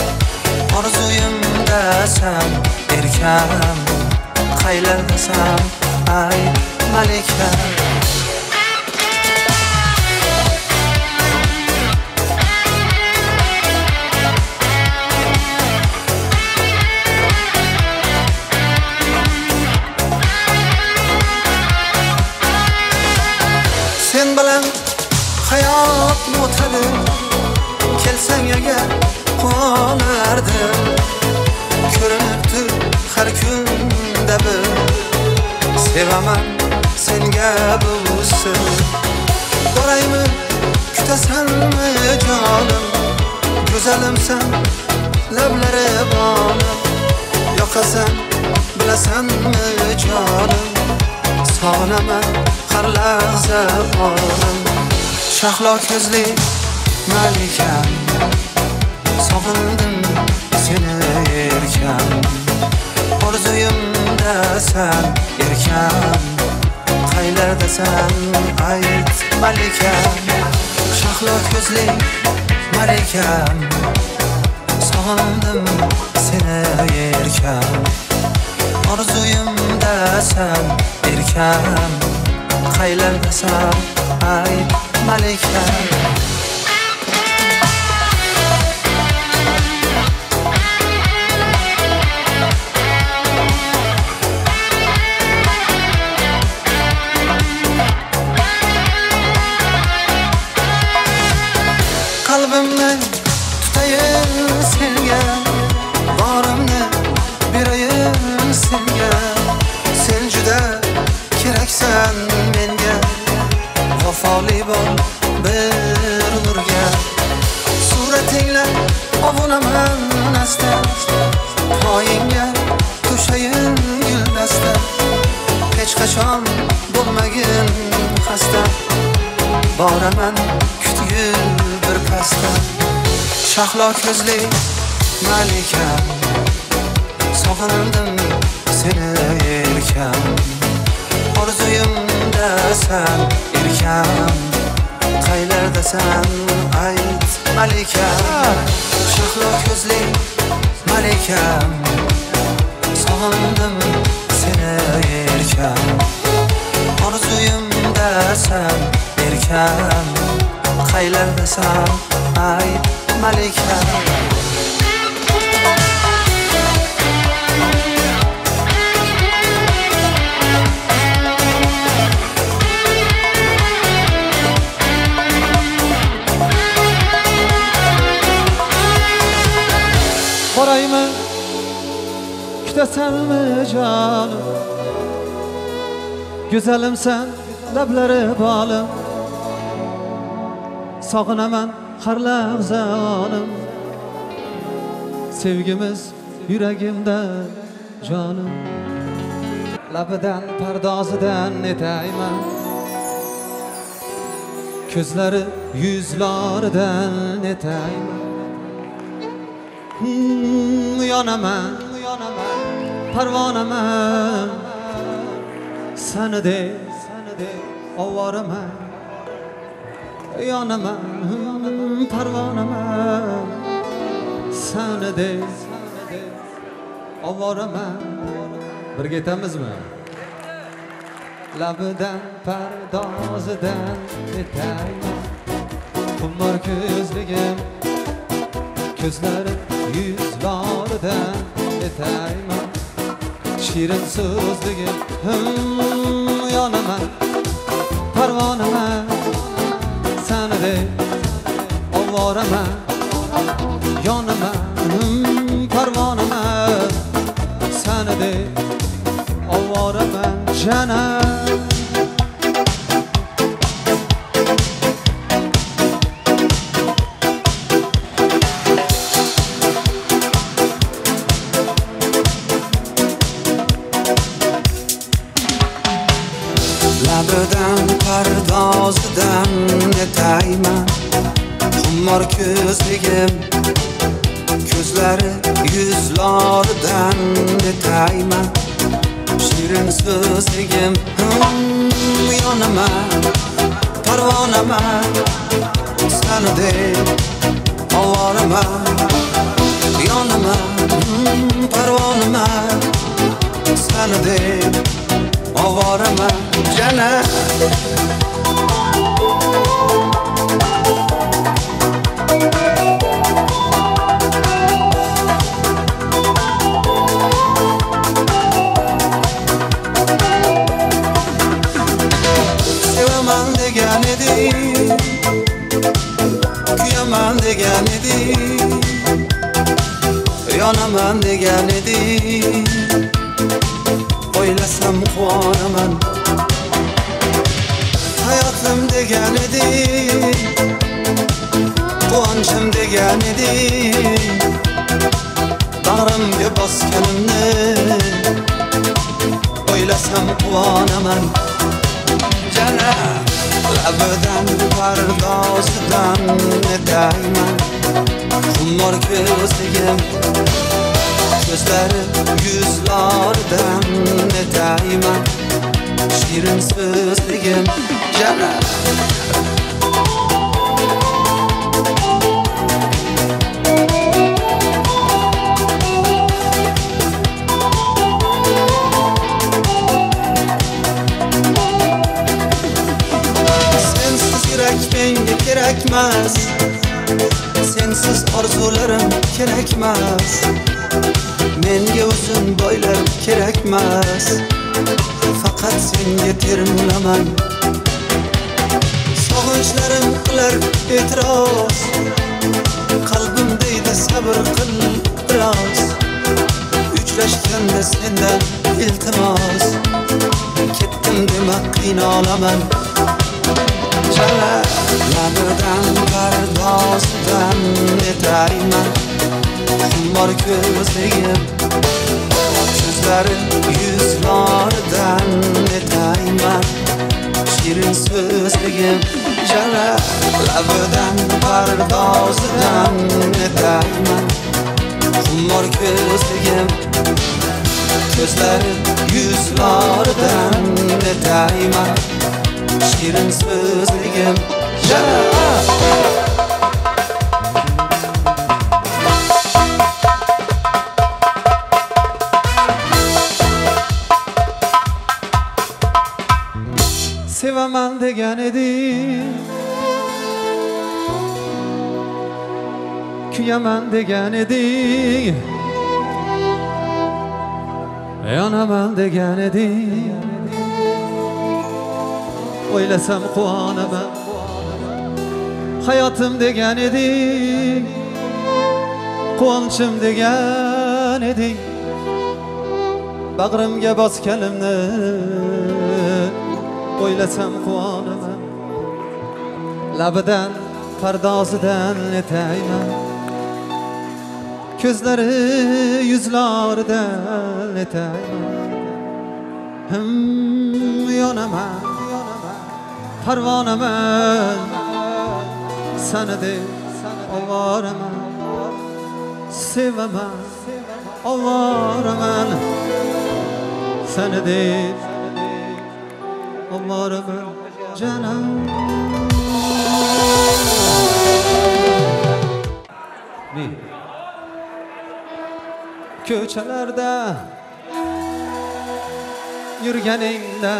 orzuyimdasan erkam qaylardasan ayt malikam. Sen bilan hayot o'tadi kelsang agar qolardim ko'rinibdi har kunda bir sevaman senga busiz boraymi kutasanmi jonim go'zalimsan lablari bonim yoqasan bilasanmi jonim sog'inaman har lahza onim. Shahlo ko'zli malikam sog'indim seni erkam orzuyimdasan erkam qaylardasan ayt malikam. Shahlo ko'zli malikam sog'indim seni erkam orzuyimdasan erkam qaylardasan ayt malikam. senga borimni berayin senga sen juda keraksan menga vafoli bo'l bir nurga suratingla obunaman asta poyingga to'shayin guldasta hech qachon bo'lmagin xasta boraman kutgil bir pasda shahlo ko'zli malika sog'indim seni erkam orzuyimdasan erkam qaylardasan ayt malika shahlo ko'zli malikam sog'indim seni erkam orzuyimdasan erkam qaylardasan ayt malikam boraymi kutasanmi jonim go'zalimsan lablari bolim sog'inaman har lahzanim sevgimiz yuragimda jonim labidan pardozidan netayman ko'zlari yuzlaridan netayman yonaman parvonaman sanide ovoraman yonaman parvonaman sanide ovoraman birga aytamizmi labidan pardozidan netayman qumlar ko'zligim ko'zlari yuzlaridan netayman shirin so'zligim yonaman parvonaman sanide ovoraman yonaman parvonaman sanide ovoraman janam labidan pardozidan netayman xumor ko'zligim ko'zlari yuzlaridan netayman shirin so'zligim yonaman parvonaman sanidek ovoraman yonaman parvonaman sanidek ovoraman janam sevaman degan eding kuyaman degan eding yonaman degan eding o'ylasam quvonaman hayotim degan eding quvonchim degan eding bag'rimga bosganimni o'ylasam quvonaman janam labidan pardozidan netayman xumor ko'zligim ko'zlari yuzlaridan netayman shirin so'zligim janam sensiz yurak menga kerakmas sensiz orzularim kerakmas menga uzun bo'ylar kerakmas faqat senga termulaman sog'inchlarim qilar e'tiroz qalbim deydi sabr qil biroz uchrashganda sendan iltimos ketdim dema qiynalaman chala labidan pardozdan netayman xumor ko'zligim ko'zlari yuzlaridan netayman shirin so'zligim chala labidan pardozdan netayman xumor ko'zligim ko'zlari yuzlaridan netayman shirin so'zligim chala sevaman degan eding kuyaman degan eding yonaman degan eding o'ylasam quvonaman hayotim degan eding quvonchim degan eding bag'rimga bosganimni o'ylasam quvonaman labidan pardozidan netayman ko'zlari yuzlaridan netayman yonaman parvonaman sana deb ovoraman sevaman ovoraman sana deb ovoraman canım ko'chalarda yurganingda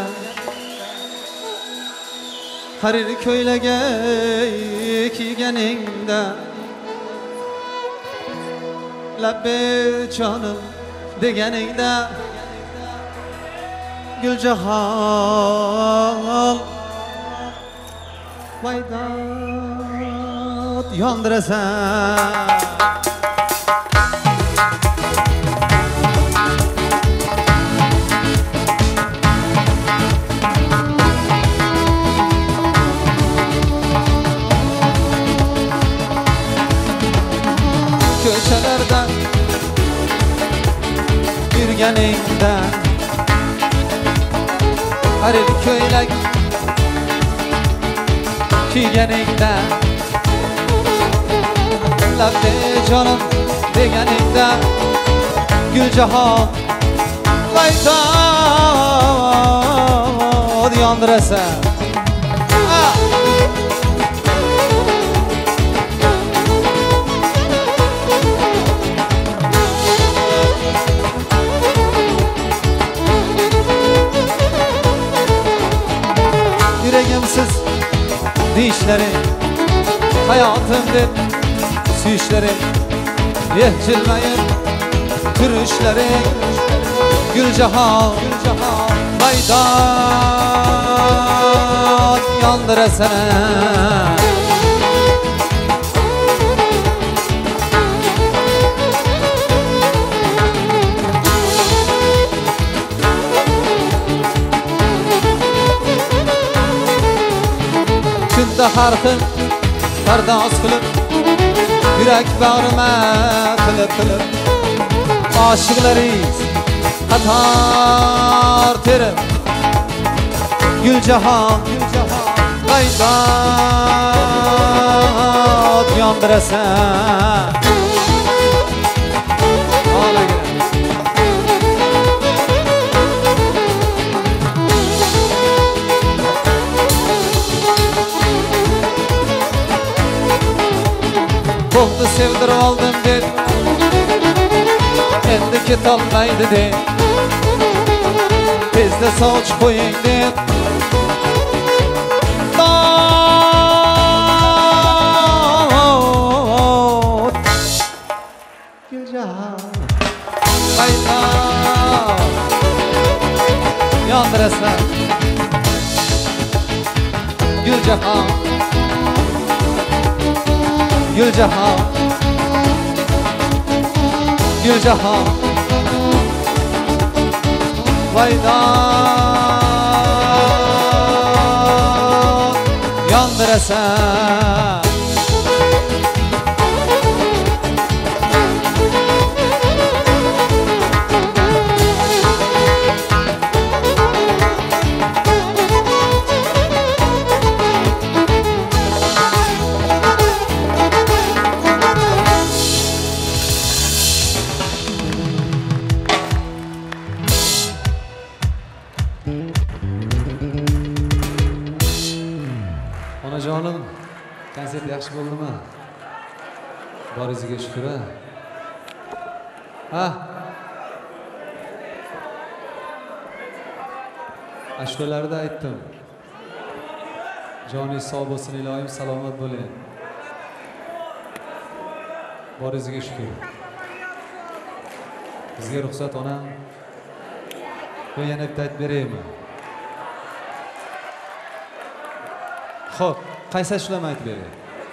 harir ko'ylaga kiyganingda labbe jonim deganingda guljahon maydot yondirasan ko'chalarda yurganingda harir ko'ylak kiyganingda labbe jonim deganingda guljahon maydot yondirasan yüreğimsiz dişlerim hayatım deb suyishlaring yehjilmayib turushlaring guljahon maydon yondirasan kunda har xil pardoz qilib yurak bag'rima qilib oshiqlaringiz qator terib guljahon maydon yondirasan Bo'ldi sevdirib oldim deb endi ketolmaydi deb tezda soch qo'ying deb guljahon maydon yondirasan guljahon Gülcahan Vaydan yandırasan Onajonim, konsert yaxshi bo'ldimi? Boringizga shukr. Ha? Ashulalarda aytdim. Joningiz sog' bo'lsin, ilohim salomat bo'ling. Boringizga shukr. Bizga ruxsat onam. Qo'y yana bitta aytib beraymi? Xo'p, qaysi ashulani aytib beray?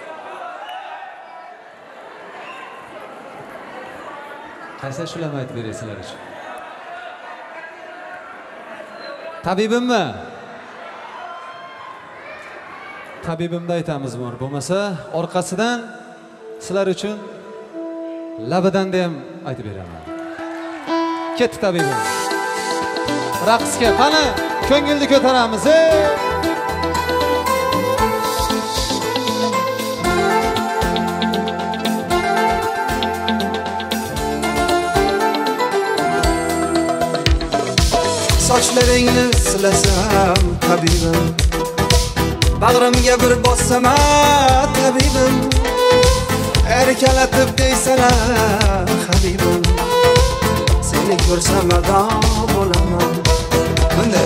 Qaysi ashulani aytib beray sizlar uchun? Tabibimmi? Tabibimda aytamiz buni. Bo'lmasa, orqasidan sizlar uchun labidan ham aytib beraman. Ketdi tabibim. Raqsga qani, ko'ngilni ko'taramiz. Sochlaringni silasam tabibim, bag'rimga bir bossam tabibim, erkalatib deysan habibim, seni ko'rsam ado bo'laman. Bunda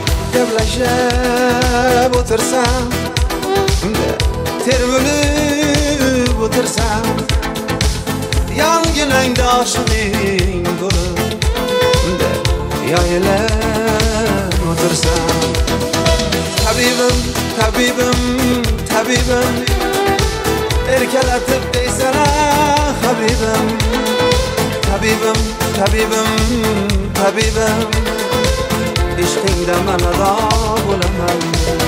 gaplashib o'tirsam, bunda termilib o'tirsam, yonginangda oshiqing bo'lib, bunda yayilib o'tirsam. Tabibim, tabibim, tabibim, erkalatib deysan habibim, tabibim, tabibim, tabibim, ishqingda man ado bo'laman.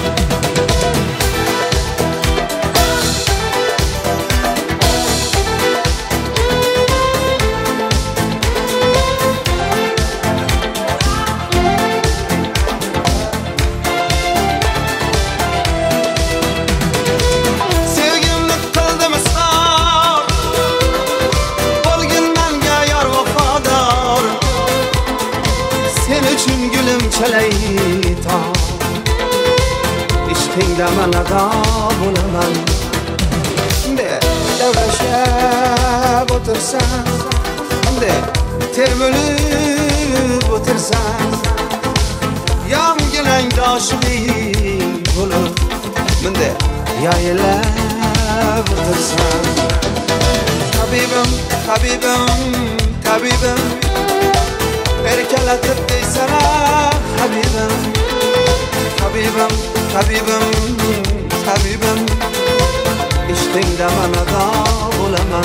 Chalayton ishqingda man ado bo'laman. Davrashib o'tirsam, termilib o'tirsam, yonginangda oshiqing bo'lib, menda yayilib o'tirsam. Tabibim, tabibim, tabibim, erkalatib deysan habibim, tabibim, tabibim, tabibim, ishqingda man ado bo'laman.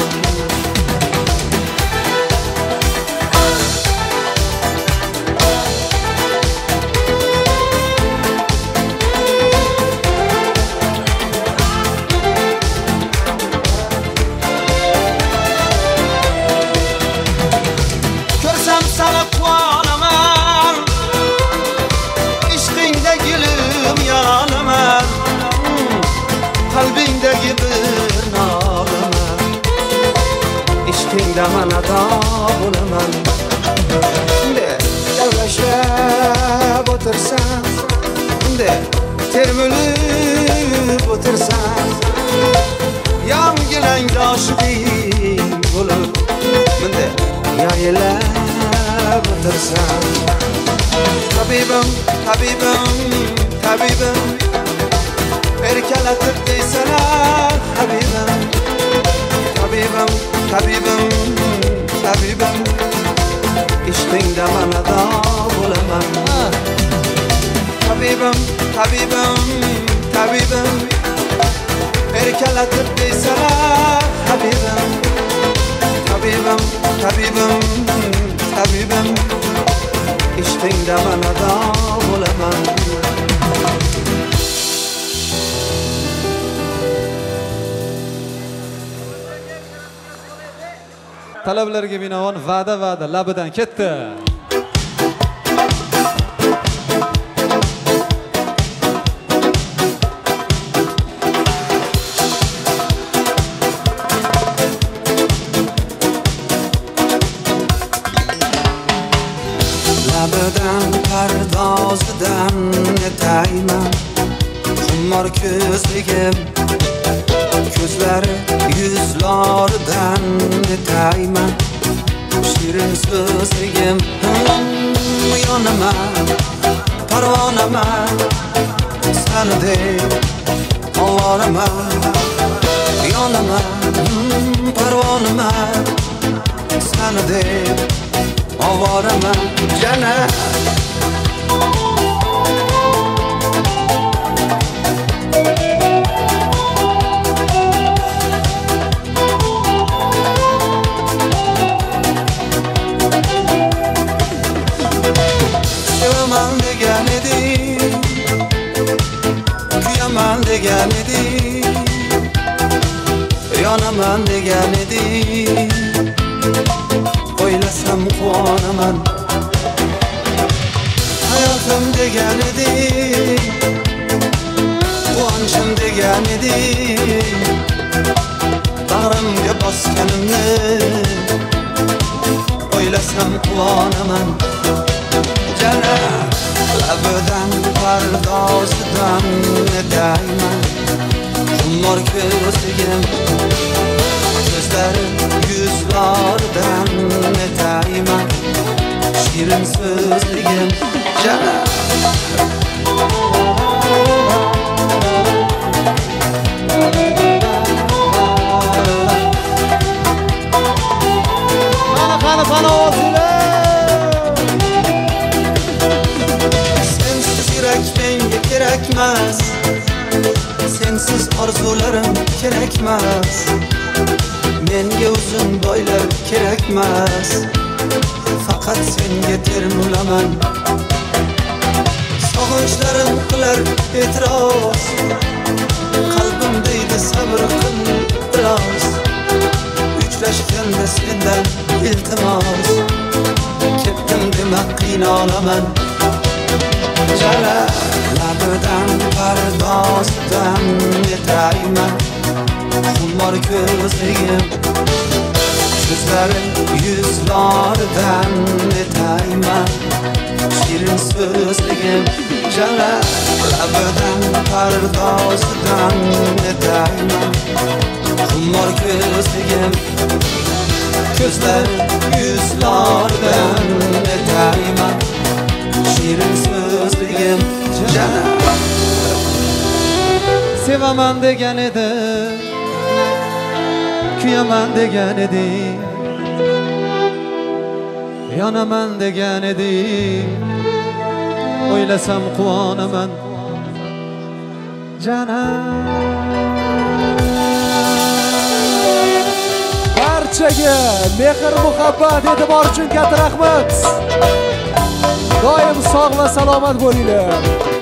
Ko'rsam seni quvonaman, ishqingda gulim yonaman, qalbingdagi bir nolaman, ishqingda man ado bo'laman. Davrashib o'tirsam, termilib o'tirsam, yonginangda oshiqing bo'lib, menda yayilib o'tirsam. Tabibim, tabibim, tabibim, erkalatib deysan habibim, tabibim, tabibim, tabibim, ishqingda man ado bo'laman. Tabibim, tabibim, tabibim, erkalatib deysan habibim, tabibim, tabibim, tabibim, ishqingda man ado bo'laman. Talablarga binoan va'da labidan ketdi. Labidan pardozidan netayman, xumor ko'zligim, ko'zlari yuzlaridan netayman, shirin so'zligim. Yonaman, parvonaman, sanadek ovoraman. Yonaman, parvonaman, sanadek ovoraman. Jana sevaman degan eding, kuyaman degan eding, yonaman degan eding, o'ylasam quvonaman. Hayotim degan eding, quvonchim degan eding, bag'rimga bosganimni o'ylasam quvonaman. Jana labidan pardozidan netayman, xumor ko'zligim, ko'zlari yuzlaridan netayman, shirin so'zligim. Jana Qani ovozinglar. sensiz yurak menga kerakmas, sensiz orzularim kerakmas, menga uzun boylar kerakmas, faqat senga termulaman. Sog'inchlarim qilar e'tiroz, qalbim deydi sabr qil biroz, uchrashganda sendan iltimos, ketdim dema qiynalaman. Jala labidan pardozdan netayman, xumor ko'zligim, ko'zlari yuzlaridan netayman, shirin so'zligim. Jala labidan pardozdan netayman, xumor ko'zligim, ko'zlari yuzlaridan netayman, shirin so'zligim. Jana Sevaman degan edi, kuyaman degan edi, yonaman degan edi, o'ylasam quvonaman. Jana Barchaga mehr muhabbat e'tibor uchun katta rahmat. Doim sog' va salomat bo'linglar.